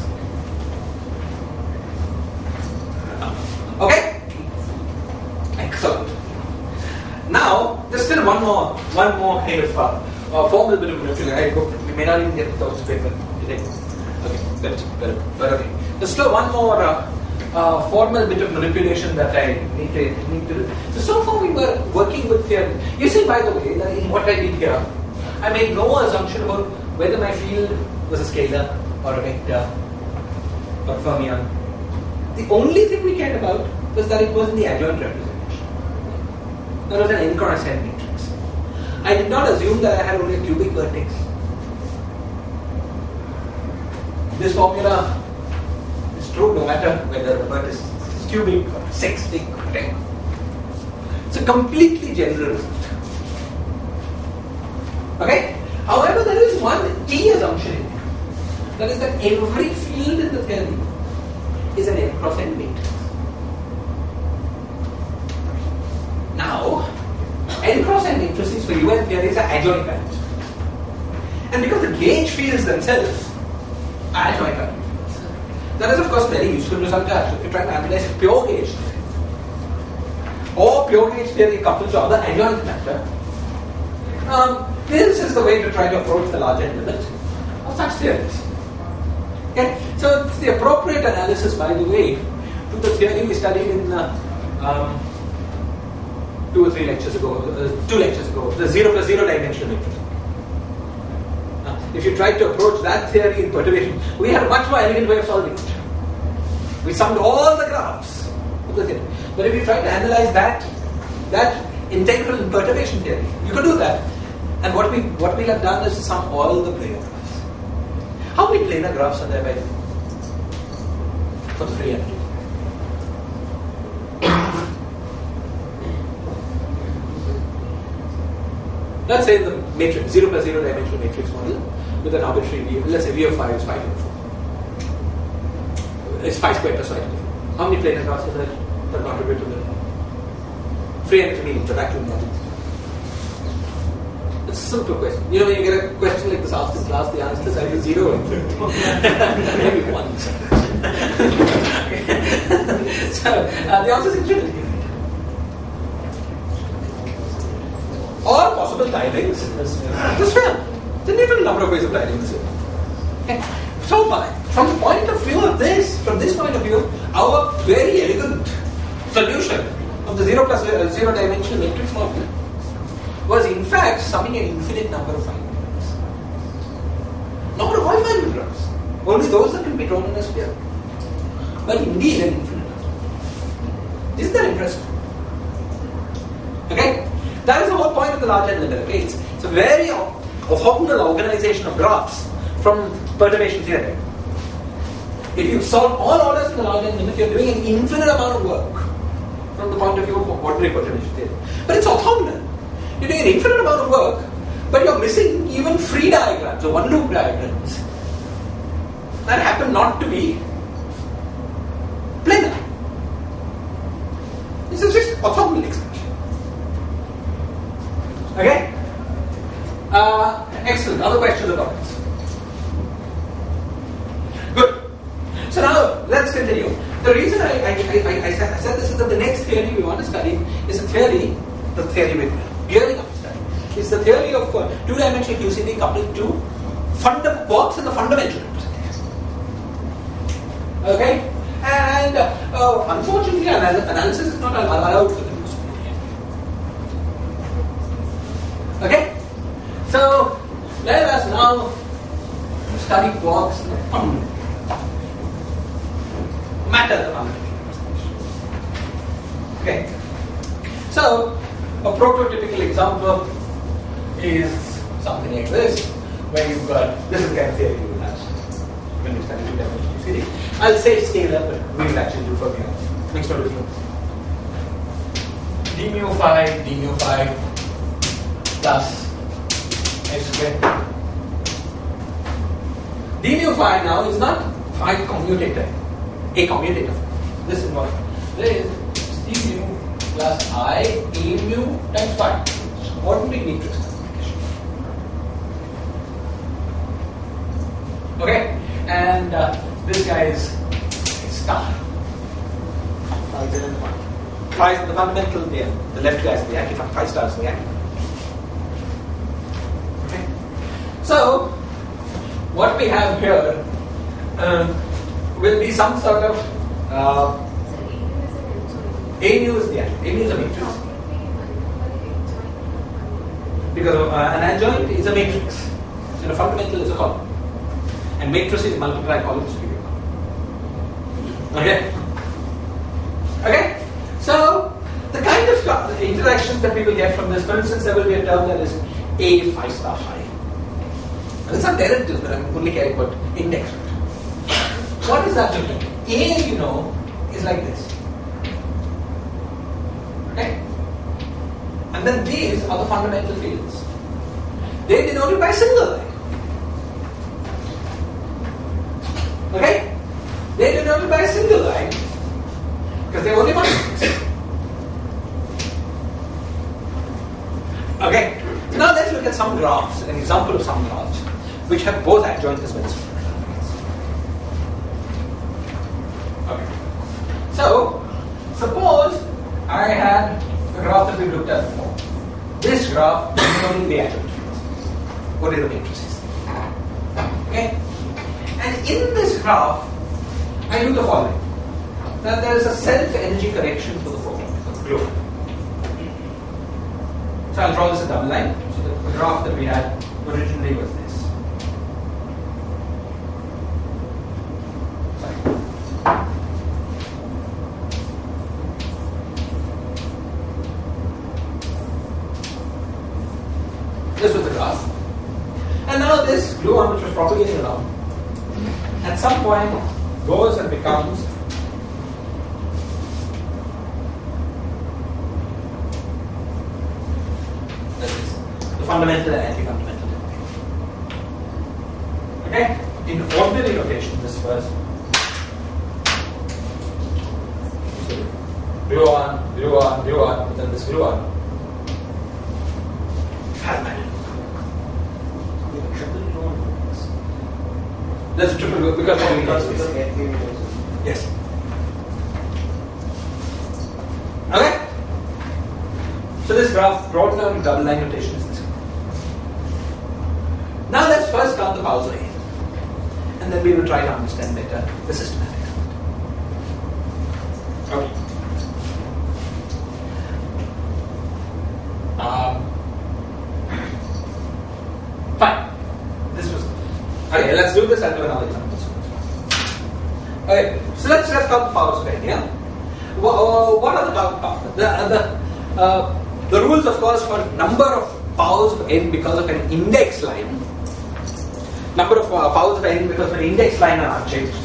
Okay? Excellent. Now, there's still one more kind of formal bit of manipulation. We may not even get to those paper today. Okay, but okay. There's still one more formal bit of manipulation that I need to do. So far we were working with theory. You see, by the way, that in what I did here, I made no assumption about whether my field was a scalar or a vector or fermion. The only thing we cared about was that it was in the adjoint representation. That was an n cross n matrix. I did not assume that I had only a cubic vertex. This formula is true no matter whether the vertex is cubic or sextic or whatever. It's a completely general result. Okay? However, there is one key assumption in it. That is that every field in the theory is an n cross n matrix. Now, n cross n matrices for UN theories are adjoint values. And because the gauge fields themselves are adjoint values, that is of course very useful result to have. So if you try to analyze a pure gauge theory or pure gauge theory coupled to other adjoint matter, this is the way to try to approach the large n limit of such theories. Okay? So it's the appropriate analysis, by the way, to the theory we studied in 2 or 3 lectures ago, 2 lectures ago, the 0 plus 0 dimensional matrix. If you tried to approach that theory in perturbation, we had a much more elegant way of solving it. We summed all the graphs of the theory. But if you try to analyze that integral and perturbation theory. You could do that. And what we'll have done is sum all the planar graphs. How many planar graphs are there by for the free energy? Let's say the matrix, 0 plus 0 dimensional matrix model with an arbitrary V, let's say V of 5 is 5 over 4. It's 5 squared plus 5 over 4. How many planar graphs are there that contribute to the free energy means vacuum model? It's a simple question. You know, when you get a question like this asked in class, the answer is either 0 or infinity. Maybe 1. So, the answer is infinity. Or possible tilings. This one. There are different number of ways of tiling this. Okay. So, from the point of view of this, from this point of view, our very elegant solution of the 0 plus 0 dimensional matrix model was in fact summing an infinite number of finite graphs. Not all finite graphs. Only those that can be drawn in a sphere. But indeed an infinite number. Isn't that impressive? Okay? That is the whole point of the large n limit. Okay? It's a very orthogonal organization of graphs from perturbation theory. If you solve all orders in the large n limit, you're doing an infinite amount of work from the point of view of ordinary perturbation theory. But it's orthogonal. You're doing an infinite amount of work, but you're missing even free diagrams or one loop diagrams that happen not to be planar. This is just orthogonal expression. Okay? Excellent. Other questions or comments? Good. So now, let's continue. The reason I said this is that the next theory we want to study is the theory we're gearing up to study. It's the theory of two-dimensional QCD coupled to quarks in the fundamental representation. Okay? And unfortunately, analysis is not allowed for the use. Okay? So, let us now study quarks in the fundamental. Matter the fundamental representation. Okay? So, a prototypical example is something like this, where you've got, this is the kind of theory you will have when you study two-dimensional QCD. I'll say scalar, but we will actually do for beyond. Next one difference. d mu phi plus h squared. D mu phi now is not phi commutator, a commutator. This is what there is d mu plus I a mu times phi. Ordinary matrix multiplication. Okay, and this guy is star. Phi is the fundamental there. The left guy is the anti. Phi star is the anti. Okay. So what we have here will be some sort of A mu is the anti. A mu is a matrix. Because an adjoint is a matrix. So the fundamental is a column. And matrices multiply columns to give you a column. Okay? Okay? So, the kind of interactions that we will get from this, for instance, there will be a term that is A phi star phi. And it's not derivatives, but I'm only caring about index. What is that term? A, you know, is like this. Okay? And then these are the fundamental fields. They are denoted by a single line. Okay? They are denoted by a single line because they are only one. Okay? So now let's look at some graphs, an example of some graphs which have both adjoint as well as fundamental fields. Okay. So, suppose I had a graph that we looked at before. This graph is only the adjoint fields. What are the matrices? Okay? And in this graph, I do the following. Now there is a self-energy correction for the photon, for the globe. So I'll draw this a double line. So the graph that we had originally was this. This was the graph. And now this gluon, which was propagating along, at some point goes and becomes the fundamental and anti-fundamental domain. Okay? In ordinary notation, this was gluon, but then this gluon has matter. That's a triple gluon because yes. Okay? So this graph brought down to double line notation is this. Now let's first count the powers of n, and then we will try to understand better the systematics of it. Okay. Fine. This was okay. Let's do this. I'll do another example. Okay. So let's just count the powers of n. Yeah. What are the rules, of course, for number of powers of n because of an index line. Number of powers of n because of an index line are unchanged.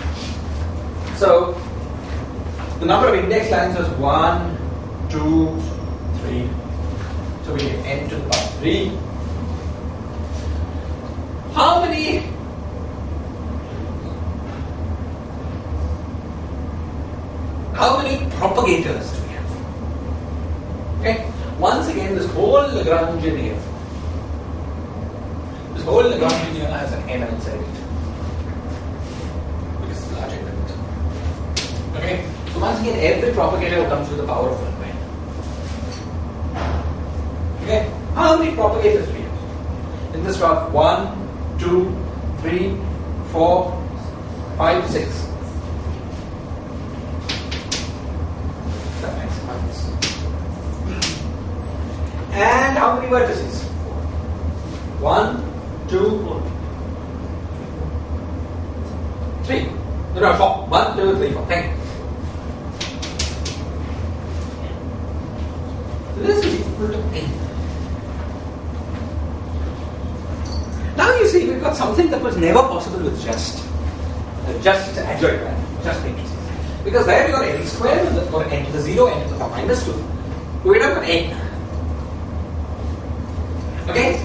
So the number of index lines is 1, 2, 3. So we get n to the power 3. How many propagators do we have? Okay. Once again, this whole Lagrangian here. This whole Lagrangian here has an n inside it. Because it's larger than it. Okay. So once again, every propagator comes with the power of 1 by n. Okay. How many propagators do we have? In this graph, 1, 2, 3, 4, 5, 6. And how many vertices? 1, 2, 3. No, 4. 1, 2, 3, 4. Thank you. This is equal to n. Now you see we've got something that was never possible with just adjoint value, just matrices. Because there we got n squared or n to the 0, n to the power minus 2. We don't have n. Okay?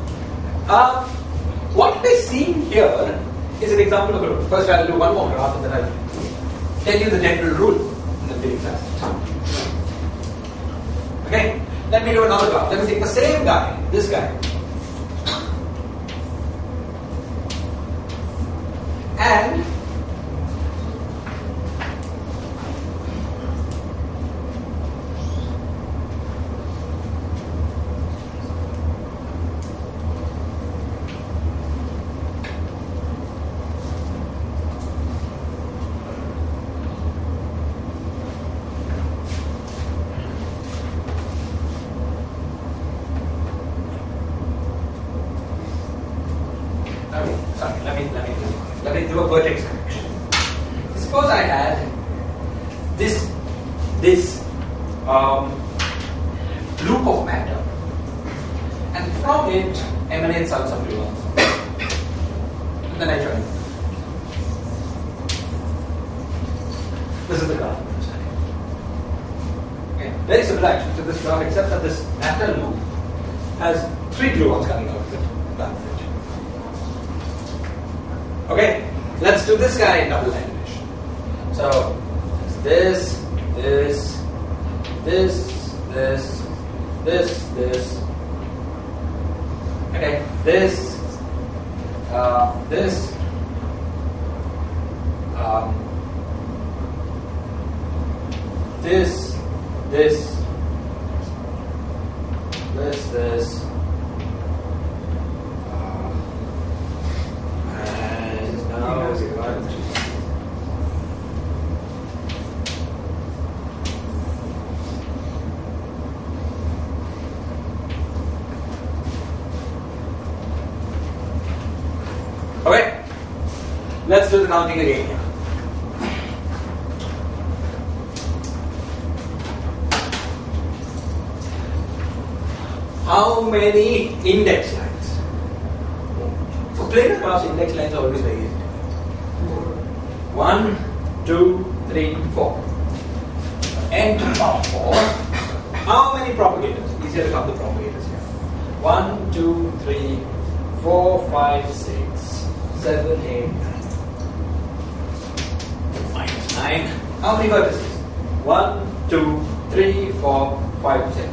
What we're seeing here is an example of a rule. First I'll do one more graph and then I'll tell you the general rule and then we'll examine it. Okay? Let me do another graph. Let me take the same guy, this guy. And let me do a vertex connection. Suppose I had this loop of matter, and from it emanates out some gluons. And then I join it. This is the graph. Okay, very similar actually to this graph, except that this matter loop has 3 gluons coming out of it. That's it. Okay, let's do this guy in double line relation. So this. Okay, this. Okay, let's do the counting again. how many index lines? For planar graphs, index lines are always very easy. 1, 2, 3, 4. N to the power 4. How many propagators? Easier to count the propagators here. 1, 2, 3, 4, 5, 6, 7, 8, 9. Minus 9. How many vertices? 1, 2, 3, 4, 5, 6.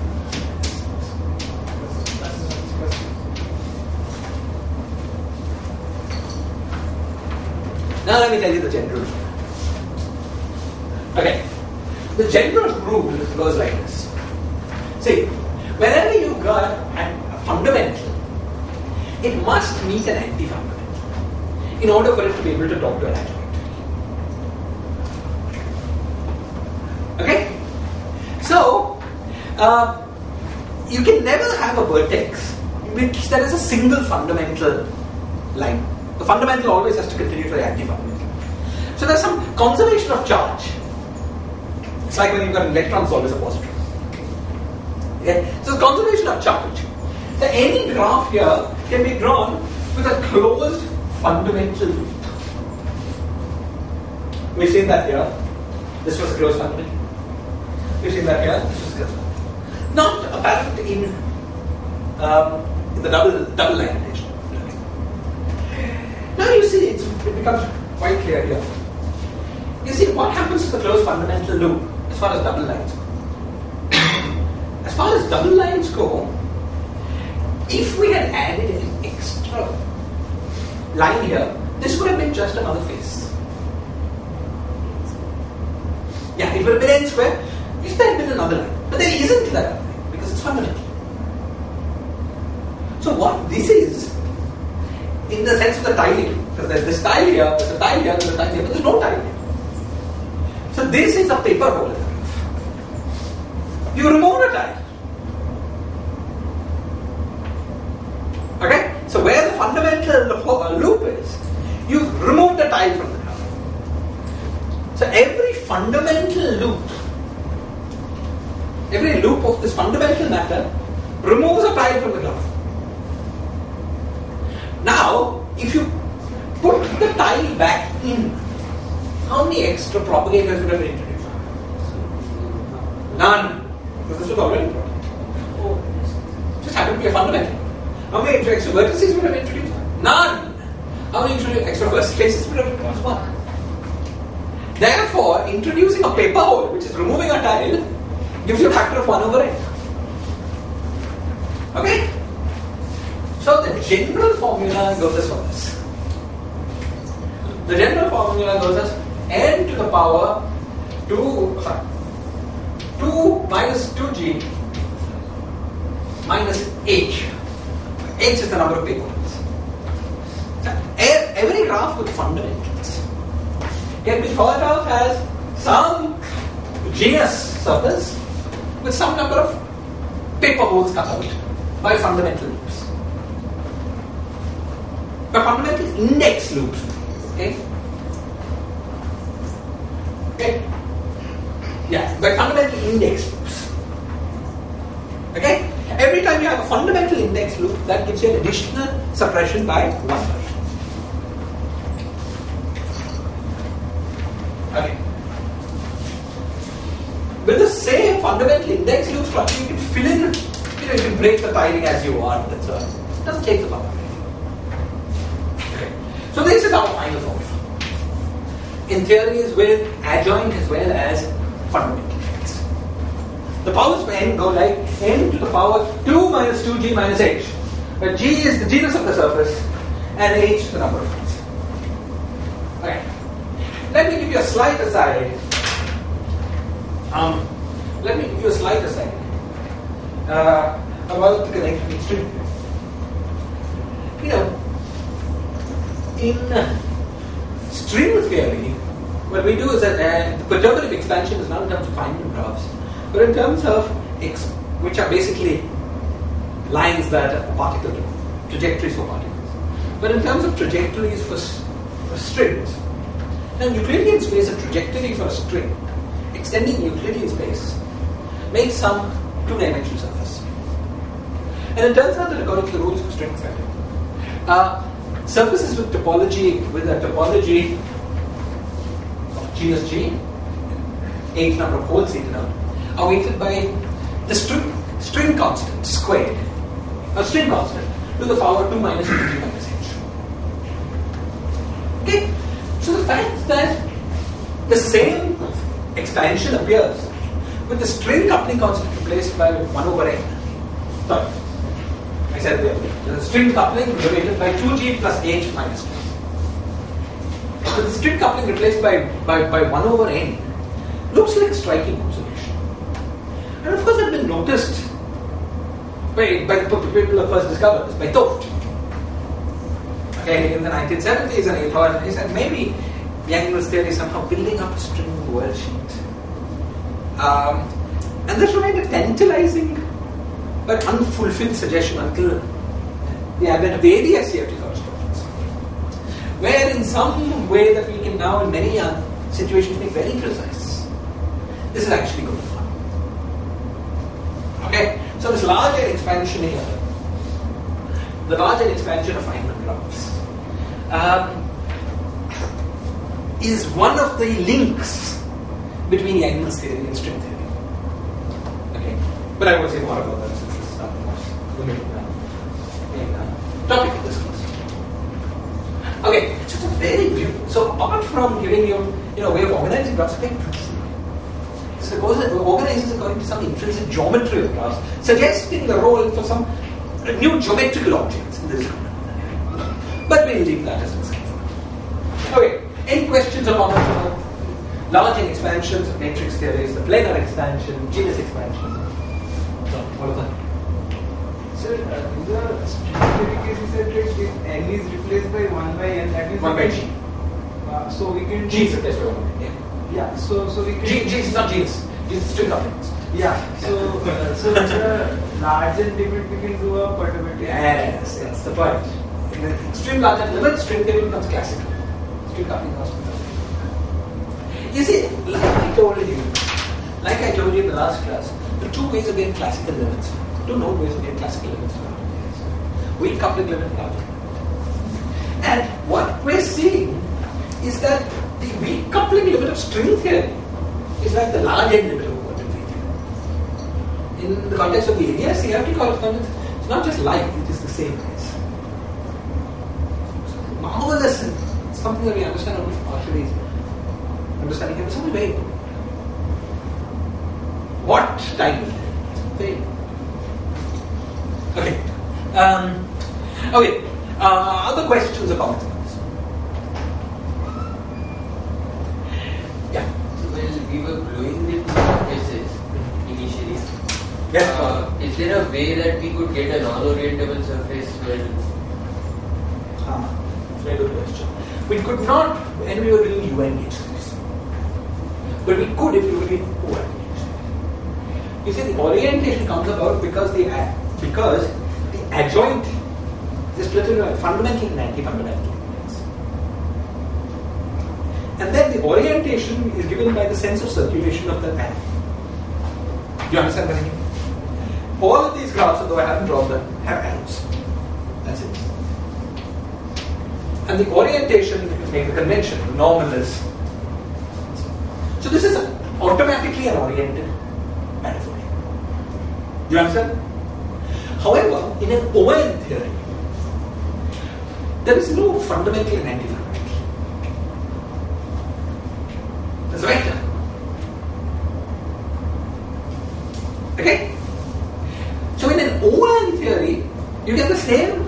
Now let me tell you the general rule. Okay. The general rule goes like this. See, whenever you got a fundamental, it must meet an anti-fundamental in order for it to be able to talk to an adjoint. Okay? So, you can never have a vertex in which there is a single fundamental line. The fundamental always has to continue to the anti-fundamental. So there's some conservation of charge. It's like when you've got an electron, it's always a positive. Okay? So conservation of charge. So any graph here can be drawn with a closed fundamental loop. We've seen that here. This was a closed fundamental. We've seen that here. This was a closed fundamental. Not apparent in the double line relation. Now you see it becomes quite clear here. You see what happens to the closed fundamental loop as far as double lines go. As far as double lines go, if we had added an extra line here, this would have been just another face. Yeah, it would have been n square if there had been another line. But there isn't that other line because it's fundamental. So what this is, in the sense of the tiling, because there's this tile here, there's a tile here, there's a tile here, but there's no tile here. So this is a paper hole in the graph. You remove a tile. Okay? So where the fundamental loop is, you've removed a tile from the graph. So every fundamental loop, every loop of this fundamental matter removes a tile from the graph. Now, if you put the tile back in, how many extra propagators would have been introduced? None. Because this was already brought. Just happened to be a fundamental. How many extra vertices would have been introduced? None. How many extra faces would have been introduced? One. Therefore, introducing a paper hole, which is removing a tile, gives you a factor of 1 over n. Okay? So the general formula goes as follows. The general formula goes as n to the power 2 minus 2g minus h. H is the number of paper holes. So every graph with fundamentals can be thought of as some genus surface with some number of paper holes cut out by fundamental loops. By fundamental index loops. Okay? Okay? Yeah, by fundamental index loops. Okay? Every time you have a fundamental index loop, that gives you an additional suppression by 1 version. Okay. With the same fundamental index loop structure, you can fill in, you can break the tiling as you want, and so on. It doesn't take the power. Okay. So this is our final form. In theories with adjoint as well as fundamental. The powers for n go like n to the power 2 minus 2g minus h, where g is the genus of the surface and h the number of points. Okay. Let me give you a slight aside. About the connected string. You know, in string theory, what we do is that the perturbative expansion is not in terms of Feynman graphs, but in terms of which are basically lines that a particle do, trajectories for particles. But in terms of trajectories for strings, now Euclidean space, a trajectory for a string, extending Euclidean space, makes some two-dimensional surface. And it turns out that according to the rules of string theory, surfaces with a topology of genus G, 8 number of holes eaten out, are weighted by the string constant squared, a string constant to the power 2 minus G minus H. Okay? So the fact that the same expansion appears with the string coupling constant replaced by 1 over n. Sorry, I said the string coupling related by 2G plus H minus 2. So the string coupling replaced by 1 over n looks like a striking observation. And of course it has been noticed by the people who first discovered this, by Toft. Okay, in the 1970s, and he said maybe Yang-Mills theory is somehow building up a string world sheet. And this remained a tantalizing but unfulfilled suggestion until the advent of the ADS-CFT correspondence, where in some way that we can now in many situations be very precise. This is actually good fun. Okay, so this larger expansion here, the larger expansion of Feynman graphs, is one of the links between Yang-Mills theory and string theory. Okay, but I will say more about that since this is not the main topic of this course. Okay, so it's a very beautiful. So apart from giving you, way of organizing graphs, very beautiful. So it organizes according to some intrinsic geometry of graphs, suggesting the role for some new geometrical objects in this. But we'll leave that as a aside. Okay, any questions or comments about large expansions of matrix theories, the planar expansion, genus expansion? So, what is that? Sir, in the string theory case, you said that if n is replaced by 1 by n, that means 1 by G. So we can. G is replaced by 1 by N. Yeah. So we can. G is not genus. G is string couplings. Yeah. So in the large n limit, we can do a perturbative. Yes, that's the point. In the extreme larger limit, string theory becomes classical. String coupling becomes classical. You see, like I told you in the last class, the two ways of getting classical limits, two known ways of getting classical limits. Weak coupling limit and large limit. And what we're seeing is that the weak coupling limit of string theory is like the large n limit of quantum theory. In the context of the ADS-CFT correspondence, it's not just like, it is the same case. Marvelous, and it's something that we understand only partially. Understanding it is something very good. What time is it? Very good. Okay. Okay. Other questions or comments? Yeah. Well, we were growing with surfaces initially. Yes. Is there a way that we could get a non-orientable surface? Very good question. We could not when we were doing UN cases. But we could if we were doing ON cases. You see, the orientation comes about because the adjoint is split into fundamental and anti-fundamental. And then the orientation is given by the sense of circulation of the atom. You understand what I mean? All of these graphs, although I haven't drawn them, have arrows. That's it. And the orientation, if you make the convention, the normal is. So this is automatically an oriented metaphor. Do you understand? However, in an ON theory, there is no fundamental and anti-fundamental. There's a vector. Okay? So in an ON theory, you get the same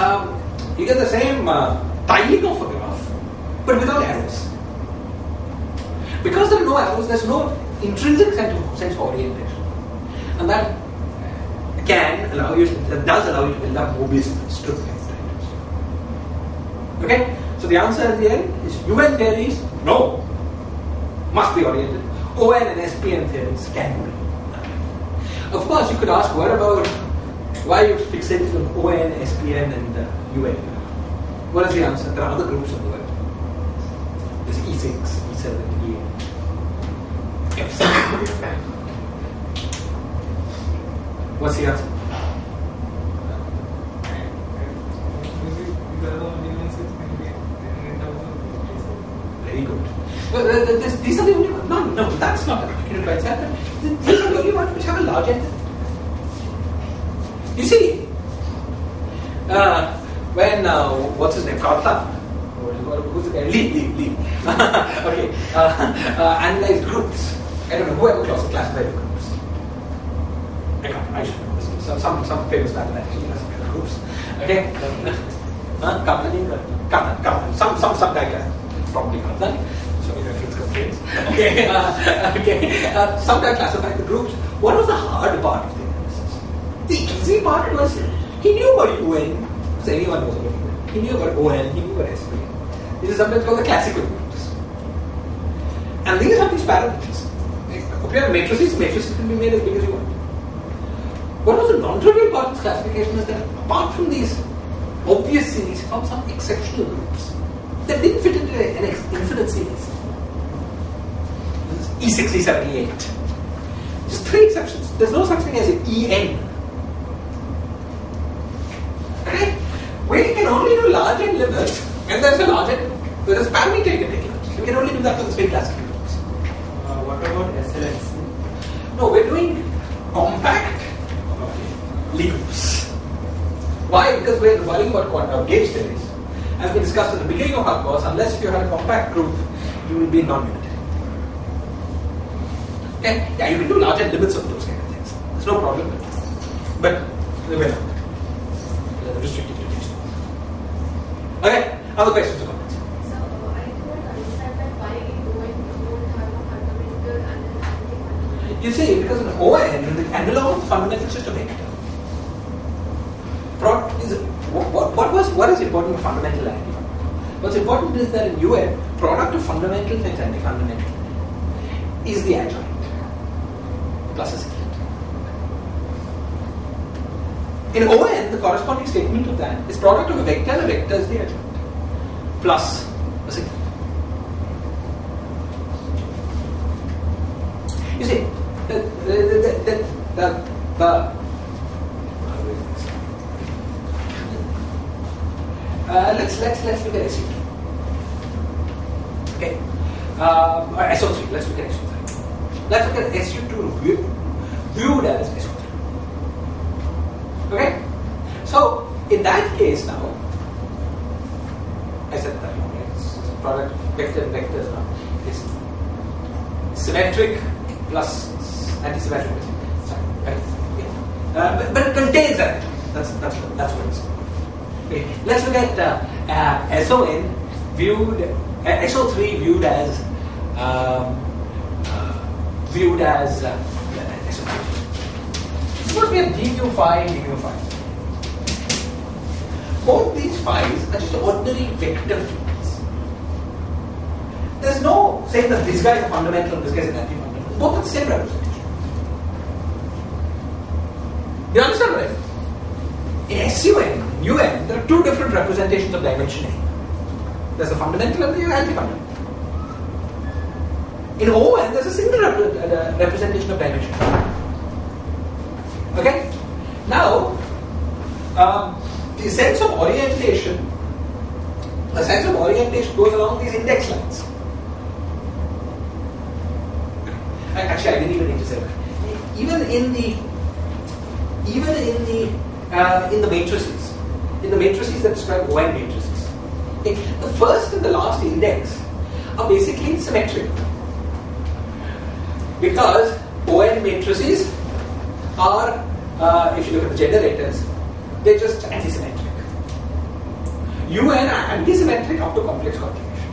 tiling of a graph, but without arrows. Because there are no arrows, there's no intrinsic sense of orientation. And that does allow you to build up Mobius strip vectors. Okay? So the answer at the end is UN theories, no, must be oriented. ON and SPN theories can be. Of course, you could ask, what about why you fixated on ON, SPN, and UN? What is the answer? There are other groups of the world. There's E6, E7, E8, F7. What's the answer? These are the only ones. No, that's not allocated by itself. These are the only ones which have a large end. You see, when what's his name, Karta, who's the guy? Lee. Okay, analyzed groups. I don't know whoever classified the groups. I should know. Some famous mathematician classified the groups. Okay, Karta. Some guy probably Karta. Sorry, reference constraints. Okay, some guy classified the groups. What was the hard part of the analysis? The easy part was he knew about UN. So anyone knows about UN. He knew about ON. He knew about SPN. This is sometimes called the classical groups. And these are these parameters. If you have matrices can be made as big as you want. What was the non-trivial part of this classification is that apart from these obvious series, you found some exceptional groups that didn't fit into an infinite series. This is E6, E7, E8. Just 3 exceptions. There's no such thing as an EN. Okay? Where you can only do large n limits when there's a large n, there is a parameter you can take limits. You can only do that for the spin classical groups. What about SLNs? No, we're doing compact Lie groups. Why? Because we're worrying about quantum gauge theories. As we discussed at the beginning of our course, unless you have a compact group, you will be non-unitary. Okay? Yeah, you can do larger limits of those kind of things. There's no problem. But we're not. They're restricted to these. Okay? Other questions or comments? So, I don't understand that why ON don't have a fundamental and an anti-fundamental. You see, because in ON, the analog of the fundamental is just a vector. What is important for fundamental and anti-fundamental? What's important is that in UN, product of fundamental times anti-fundamental is the adjoint plus a secant. In ON, the corresponding statement of that is product of a vector and a vector is the adjoint plus a secant. You see, let's look at SU2. Okay. SO3. Let's look at SU3. Let's look at SU2 viewed as SO3. Okay. So in that case now, I said that it's a product of vector and vectors now. It's symmetric plus anti-symmetric. Sorry, right? Yeah. But it contains that. That's what it's. Okay. Let's look at SON viewed, SO3 viewed as SO3. This is what we have dmu phi and dmu phi. Both these phi's are just ordinary vector fields. There's no saying that this guy is a fundamental and this guy is an anti-fundamental. Both are the same representation. You understand what I mean? In SUN, UN, there are 2 different representations of dimension A. There's the fundamental and the anti-fundamental. In ON, there's a single representation of dimension A. Okay? Now, the sense of orientation goes along these index lines. Actually, I didn't even need to say that. Even in the matrices that describe ON matrices, okay, the first and the last index are basically symmetric because ON matrices are, if you look at the generators, they're just anti-symmetric. UN are anti-symmetric up to complex conjugation.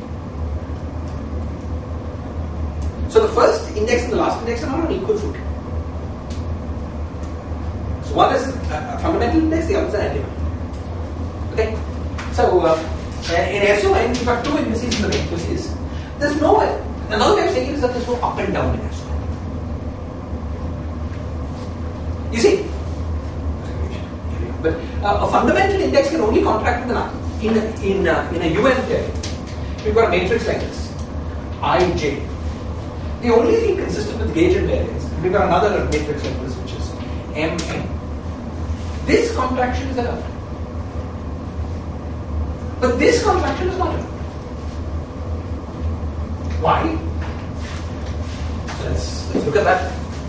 So the first index and the last index are not on equal footing. So one is a fundamental index, the other is an anti-fundamental. Okay? So in SON, you've got 2 indices in the matrices. There's no, another way of saying it is that there's no up and down in SON. You see? But a fundamental index can only contract with an in a UN theory. You've got a matrix like this, IJ. The only thing consistent with gauge invariance, we've got another matrix like this, which is MN. This contraction is allowed. But this contraction is not allowed. Why? look at that.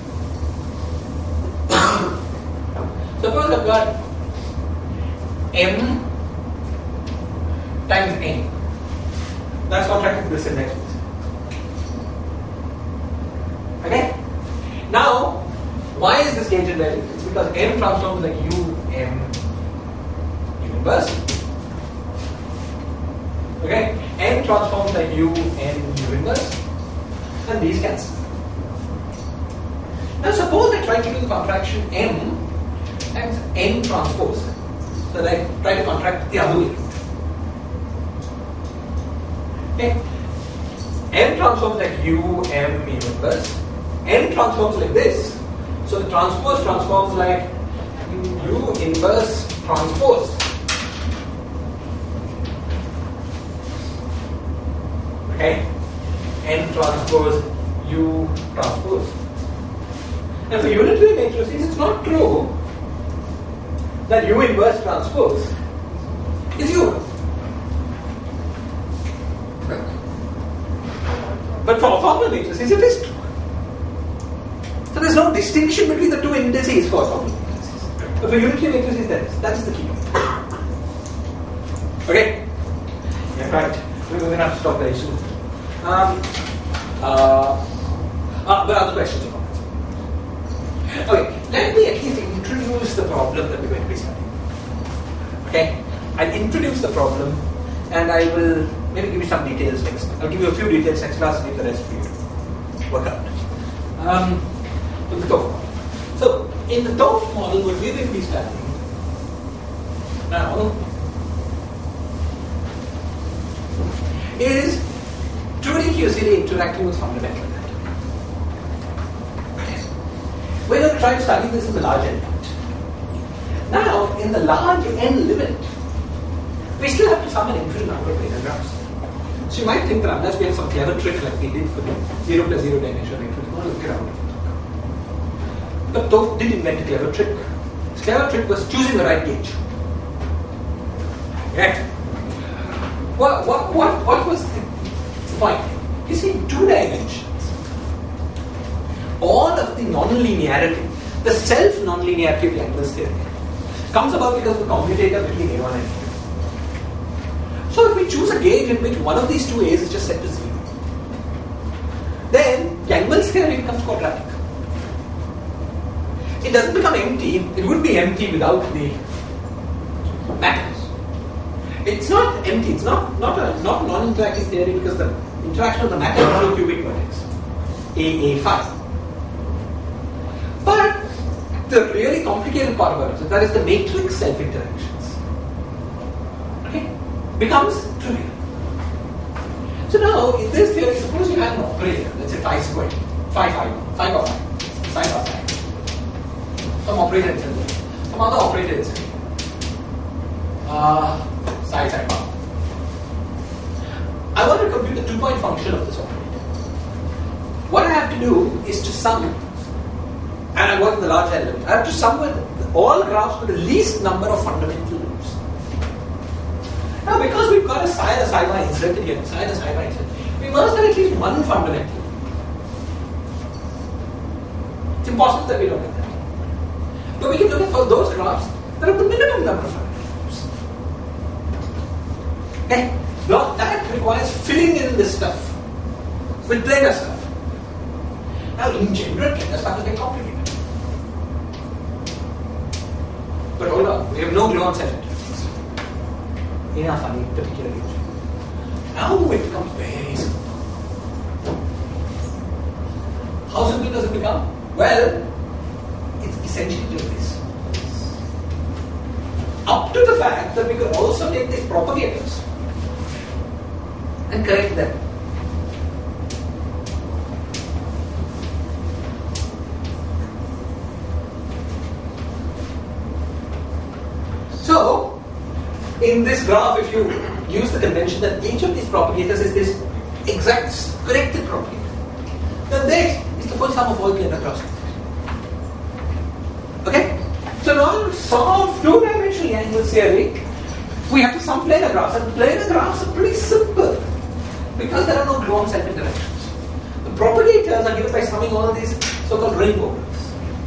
Suppose I've got m times n. That's contracted to this index. Okay? Now, why is this gated value? It's because m transforms like u inverse. Okay? n transforms like u inverse. And these cancel. Now suppose I try to do the contraction m times n transpose. So that I try to contract the other way. Okay? M transforms like u inverse. N transforms like this. So the transpose transforms like u inverse transpose. Okay? N transpose u transpose. And for unitary matrices, it's not true that u inverse transpose is u. But for orthogonal matrices, it is true. So there's no distinction between the two indices for orthogonal matrices. But for unitary matrices, there is. That's the key. Okay? Yeah, right. We're going to have to stop very soon. But other questions or comments? Okay, let me at least introduce the problem that we're going to be studying. Okay? I'll introduce the problem and I will maybe give you some details next. I'll give you a few details next class and leave the rest for you to work out. The TOEFL model. So, in the TOEFL model, what we're going to be studying now is 2D QCD interacting with fundamental data. We're going to try to study this in the large n limit. Now, in the large n limit, we still have to sum an infinite number of data graphs. So you might think that unless we have some clever trick like we did for the 0 plus 0 dimensional matrix, we're going to look around. But TOEFL did invent a clever trick. His clever trick was choosing the right gauge. Right? What was the point? You see, in 2 dimensions, all of the non-linearity, the self-non-linearity of Young's theory, comes about because of the commutator between A1 and A2. So if we choose a gauge in which one of these two A's is just set to 0, then Young's theory becomes quadratic. It doesn't become empty. It would be empty without the matrix. It's not empty. It's not a non-interacting theory because the interaction of the matrix is a cubic vertex, A5. But the really complicated part about it, that is the matrix self-interactions, okay, becomes trivial. So now, in this theory, suppose you have an operator, let's say phi squared, phi or phi, psi or psi. Some operator itself, some other operator itself. Psi bar. I want to compute the 2-point function of this operator. What I have to do is to sum, and I work in the large element, I have to sum with all graphs with the least number of fundamental loops. Now, because we've got a psi and a psi bar inserted here, psi and a psi bar inserted, we must have at least one fundamental loop. It's impossible that we don't have that. But we can look at for those graphs that have the minimum number of fundamental loops. Okay? Now that requires filling in this stuff with planar stuff. Now in general, planar stuff is very complicated. But hold on, we have no gluon set interface in our funny particular region. Now it becomes very simple. How simple does it become? Well, it's essentially just this. Up to the fact that we could also take these propagators and correct them. So, in this graph, if you use the convention that each of these propagators is this exact corrected propagator, then this is the full sum of all planar graphs. Okay? So now to solve two-dimensional Young's theory, we have to sum planar graphs, and planar graphs are pretty simple because there are no gluon self-interactions. The propagators are given by summing all of these so-called rainbow groups.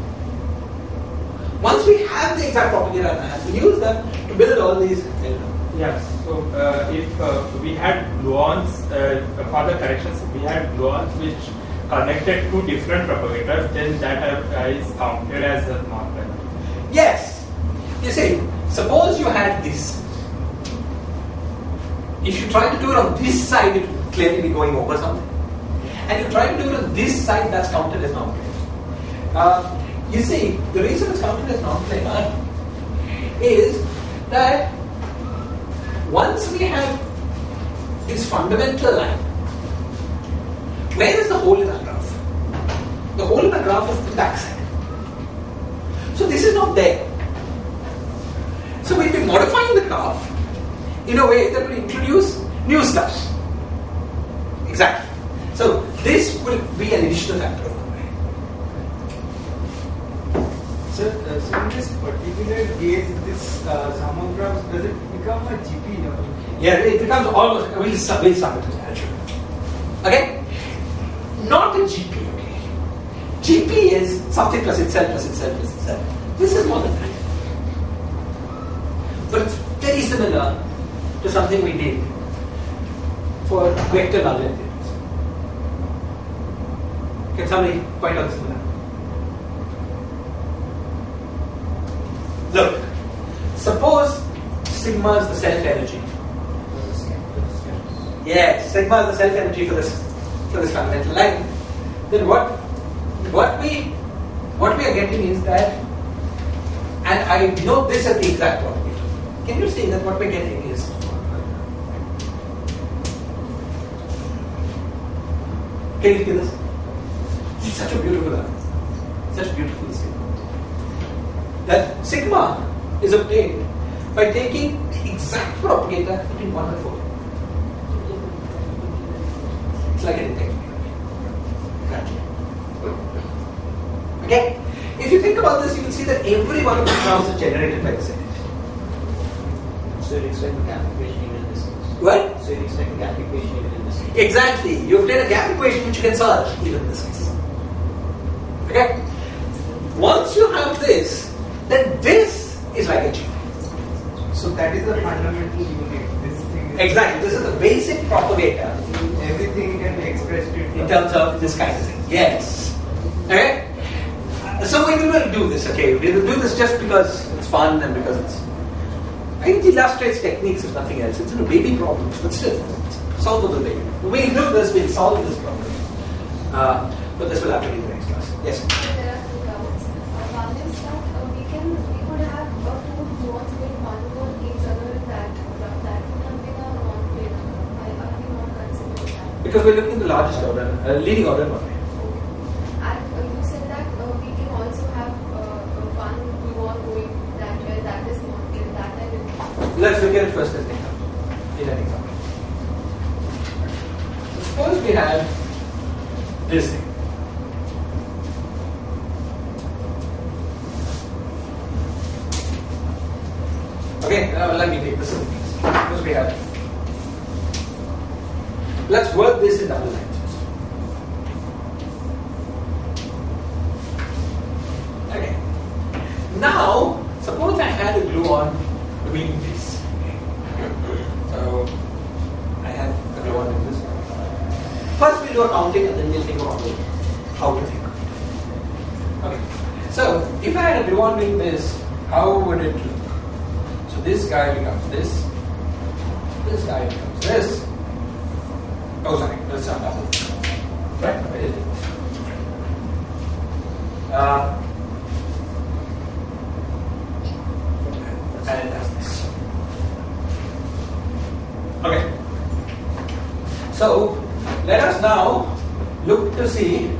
Once we have the exact propagator in hand, we use them to build all these. Yes. So if we had gluons for the corrections, we had gluons which connected to different propagators, then that is counted as a normal. Yes. You see, suppose you had this. If you try to do it on this side, it would clearly be going over something. And you try to do it on this side, that's counted as non-planar. You see, the reason it's counted as non-planar is that once we have this fundamental line, where is the hole in the graph? The hole in the graph is the backside. So this is not there. So we'll be modifying the graph in a way that will introduce new stuff. Exactly. So this will be an additional factor of one way. So in this particular case, this sum of graphs, does it become a GP now? Yeah, it becomes almost, we'll start with that. Okay? Not a GP, okay? GP is something plus itself plus itself plus itself. This is more than that. But it's very similar to something we did for vector null integrals. Can somebody point out the similarity? Look, suppose sigma is the self-energy. Yes, sigma is the self-energy for this fundamental line. Then what we are getting is that, and I know this at the exact propagator. Can you see that what we're getting is can you see this? It's such a beautiful statement. That sigma is obtained by taking the exact propagator between 1 and 4. It's like an integrity. Okay? If you think about this, you will see that every one of the terms is generated by the set. So you expect the gap equation even in this case. What? So you expect the gap equation even in this case. Exactly. You obtain a gap equation which you can solve even in this case. Okay? Once you have this, then this is like a G. So that is the fundamental unit. This thing is Exactly. This is the basic propagator everything can be expressed in terms of this kind of thing. Yes. Okay? So we will do this, okay? We will do this just because it's fun and because it's. I think it illustrates techniques if nothing else. It's baby problems, but still, it's solvable baby. We'll do this, we'll solve this problem. But this will have to be the next class. Yes? There are two doubts. One is that we could have two gluons going one over each other in that would have been a non-planar. Are we not considering that? Because we're looking at the largest order, leading order one way. And you said that we can also have one gluon going that way, that is not in that and Let's look at it first as an example. In an example. So suppose we have this thing. Okay, let me take this. Suppose we have. Let's work this in double lines. Okay. Now, suppose I had a gluon doing this. So, I have a gluon doing this. First, we'll do a counting and then we'll think about how to think. Okay. So, if I had a gluon doing this, how would it look? So, this guy becomes this. This guy becomes this. Oh, sorry, that's not double. Right? I did it. And it does this. Okay. So, let us now look to see.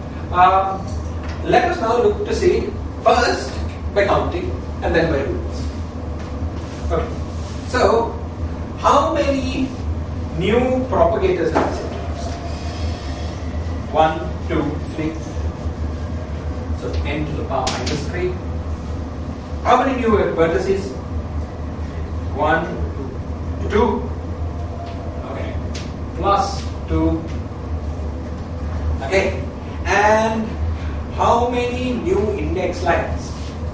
First by counting and then by rules. Okay. So, how many new propagators have we introduced? 1, 2, 3. So n to the power minus 3. How many new vertices? 1, 2. Okay. Plus 2. Okay? And how many new index lines?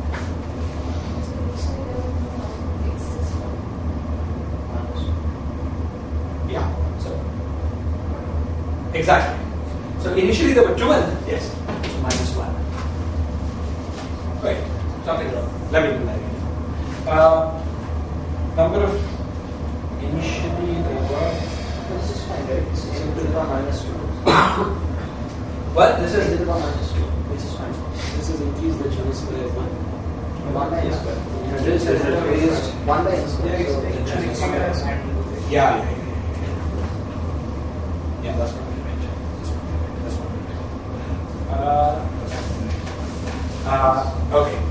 Yeah. So exactly. So initially there were 12. Yes. So minus 1. Wait. Something wrong. Let me do that again. Number of initially there were. This is fine, right? This is minus 2. What? This is minus 2, which is fine. This is increase the genus by 1. 1 by n square. This is raised. 1 by n square. Yeah. Yeah, that's what we meant. That's what we meant. Okay.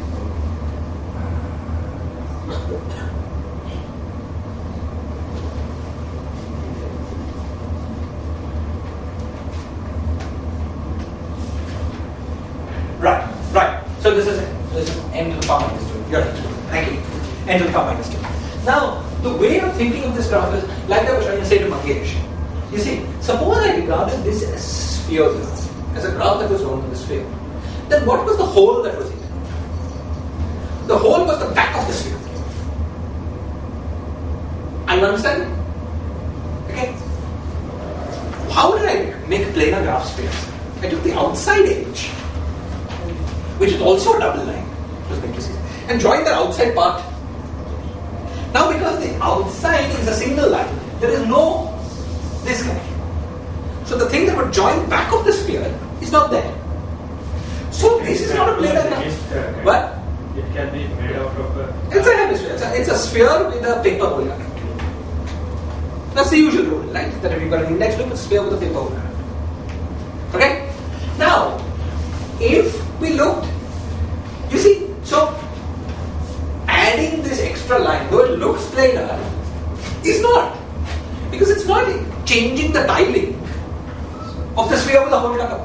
Right. So this is n to the power minus 2. You're right. Thank you. N to the power minus 2. Now, the way of thinking of this graph is like I was trying to say to Mangesh. You see, suppose I regarded this as sphere, as a graph that was round in the sphere. Then what was the hole that was in it? The hole was the back of the sphere. Are you understanding? Okay. How did I make a planar graph sphere? I took the outside edge, which is also a double line, and joined the outside part. Now, because the outside is a single line, there is no this guy. So the thing that would join the back of the sphere is not there. So this is not a planar graph. What? It can be made out of a... It's a hemisphere. It's a sphere with a paper hole. That's the usual rule, right? That if you've got an index loop, it's a sphere with a paper hole. Okay? Now, if we looked, you see, so adding this extra line, though it looks planar, is not. Because it's not changing the tiling of the sphere with the hole cut out.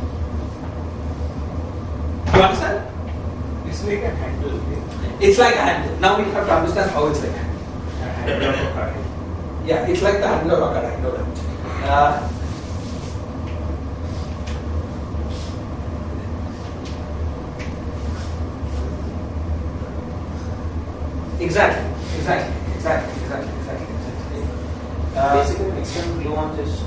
You understand? It's like a handle. It's like a handle. Now we have to understand how it's like a handle. Yeah, it's like the handle of a card, I know that. Exactly. Basically, next time we want this.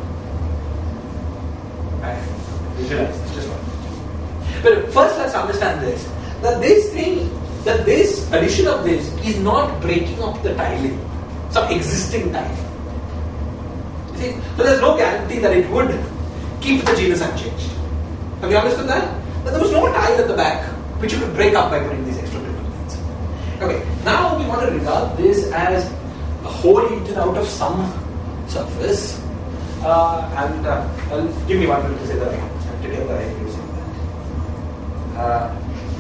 Visualize, it's just one. But first let's understand this. That this addition of this is not breaking up the tiling, some existing tiling. You see? So there's no guarantee that it would keep the genus unchanged. Have you understood that? That there was no tile at the back which you could break up by putting these extra triple lines. Okay, now we want to regard this as a hole eaten out of some surface. Give me 1 minute to say that I have to get the right using that.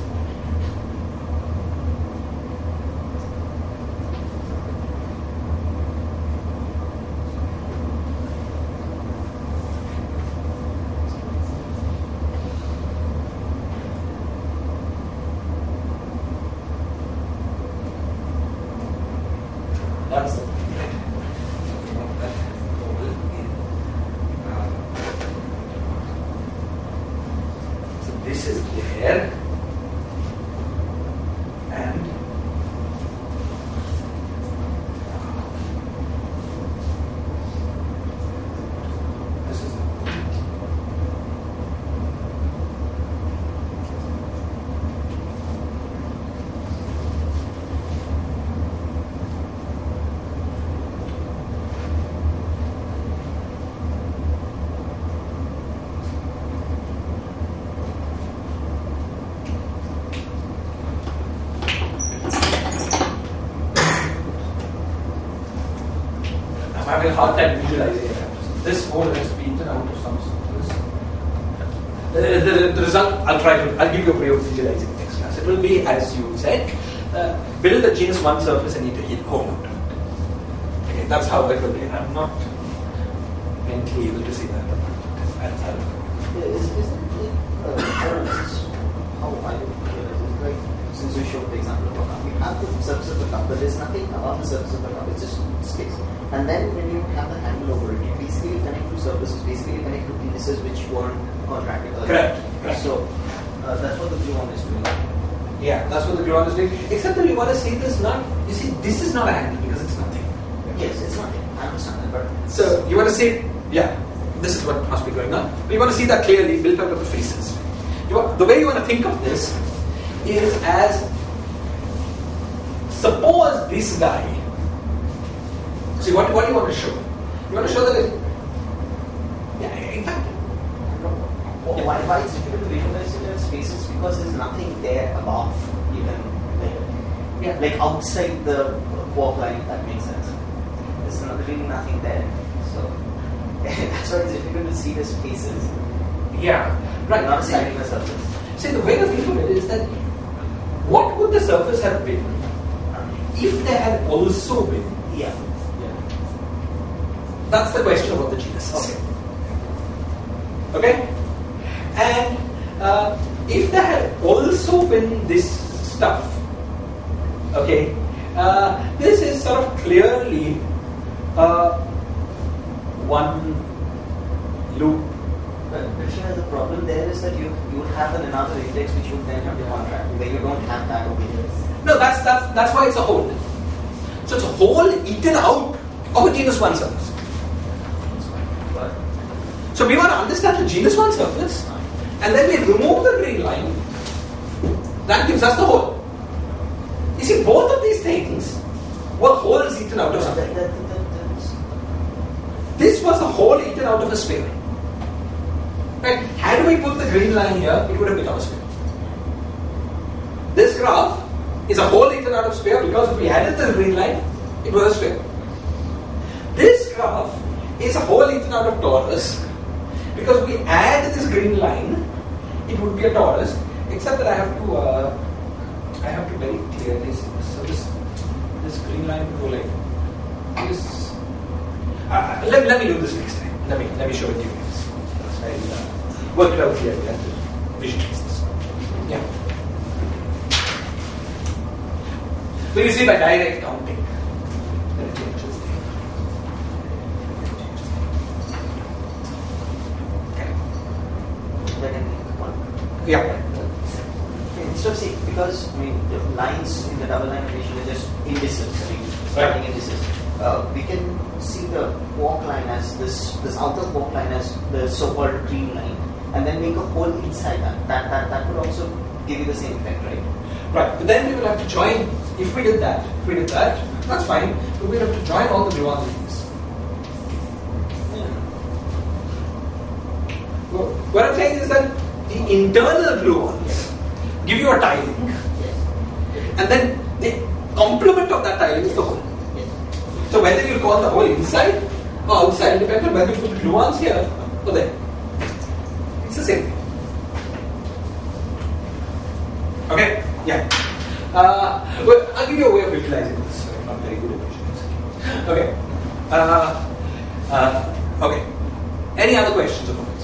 That's the so this is there, and this is the I'm having a hard time visualizing it. This hole has been eaten out of some surface. The result, I'll give you a way of visualizing next class. It will be as you said, build the genus one surface and eat a hole out of it. Okay, that's how it will be. I'm not mentally able to see that. Isn't it how I realize it? Like, since since we showed the example of a cup, you have the surface of the cup, but there's nothing above the surface of the cup, it's just space. And then when you have the handle over it, you basically connect to surfaces, basically connect to penises which weren't contracted earlier. Correct. So that's what the gluon is doing. Yeah, that's what the gluon is doing. Except that you want to see this not, you see, this is not a handle because it's nothing. Yes, it's nothing. I understand that, but So you want to see, yeah, this is what must be going on. But you want to see that clearly built out of the faces. The way you want to think of this is as, suppose this guy, see what do you want to show? You want to show that it, yeah, in fact, why it's difficult to visualize it as spaces? Because there's nothing there above, even like outside the walk line, if that makes sense. There's really nothing there. So that's why it's difficult to see the spaces. yeah, right. Not standing the surface. See, the way to think of it is that what would the surface have been if there had also been? Yeah. That's the question of what the genus is. Okay? And if there had also been this stuff, okay, this is sort of clearly one loop. But Krishna, the problem there is that you would have another index which you would then have to contract, where you don't have that over here. No, that's why it's a hole. So it's a hole eaten out of a genus 1 surface. But So we want to understand the genus 1 surface, and then we remove the green line. That gives us the hole. You see, both of these things were holes eaten out of something. This was a hole eaten out of a sphere. Right? Had we put the green line here, it would have become a sphere. This graph is a hole eaten out of sphere because if we added the green line, it was a sphere. This graph is a hole eaten out of torus because if we add this green line, it would be a torus, except that I have to very clearly see this. So this green line would go like this. Let me do this next time. Let me show it to you guys. I'll work it out here. We have to visualize this. Yeah. So you see by direct counting, then it changes the. Yeah. instead of saying, because I mean the lines in the double line relation are just indices, starting indices. We can see the walk line as this outer walk line as the so-called green line, and then make a hole inside that. That would also give you the same effect, right? Right, but then we will have to join. If we did that, that's fine. But we will have to join all the gluons in this. Well, what I'm saying is that the internal gluons give you a tiling, and then the complement of that tiling is the hole. So whether you call the hole inside or outside, depends on whether you put gluons here or there. It's the same thing. Okay? Yeah. Well, I'll give you a way of visualizing this. I'm not very good at visualizing. Okay. Okay. Any other questions or comments?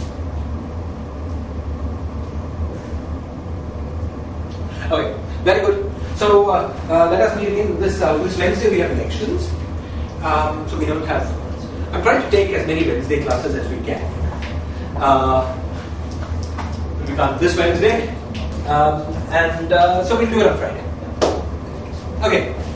Okay. Very good. So let us meet again this Wednesday. We have elections, so we don't have. I'm trying to take as many Wednesday classes as we can. We can't this Wednesday, and so we'll do it on Friday. Okay.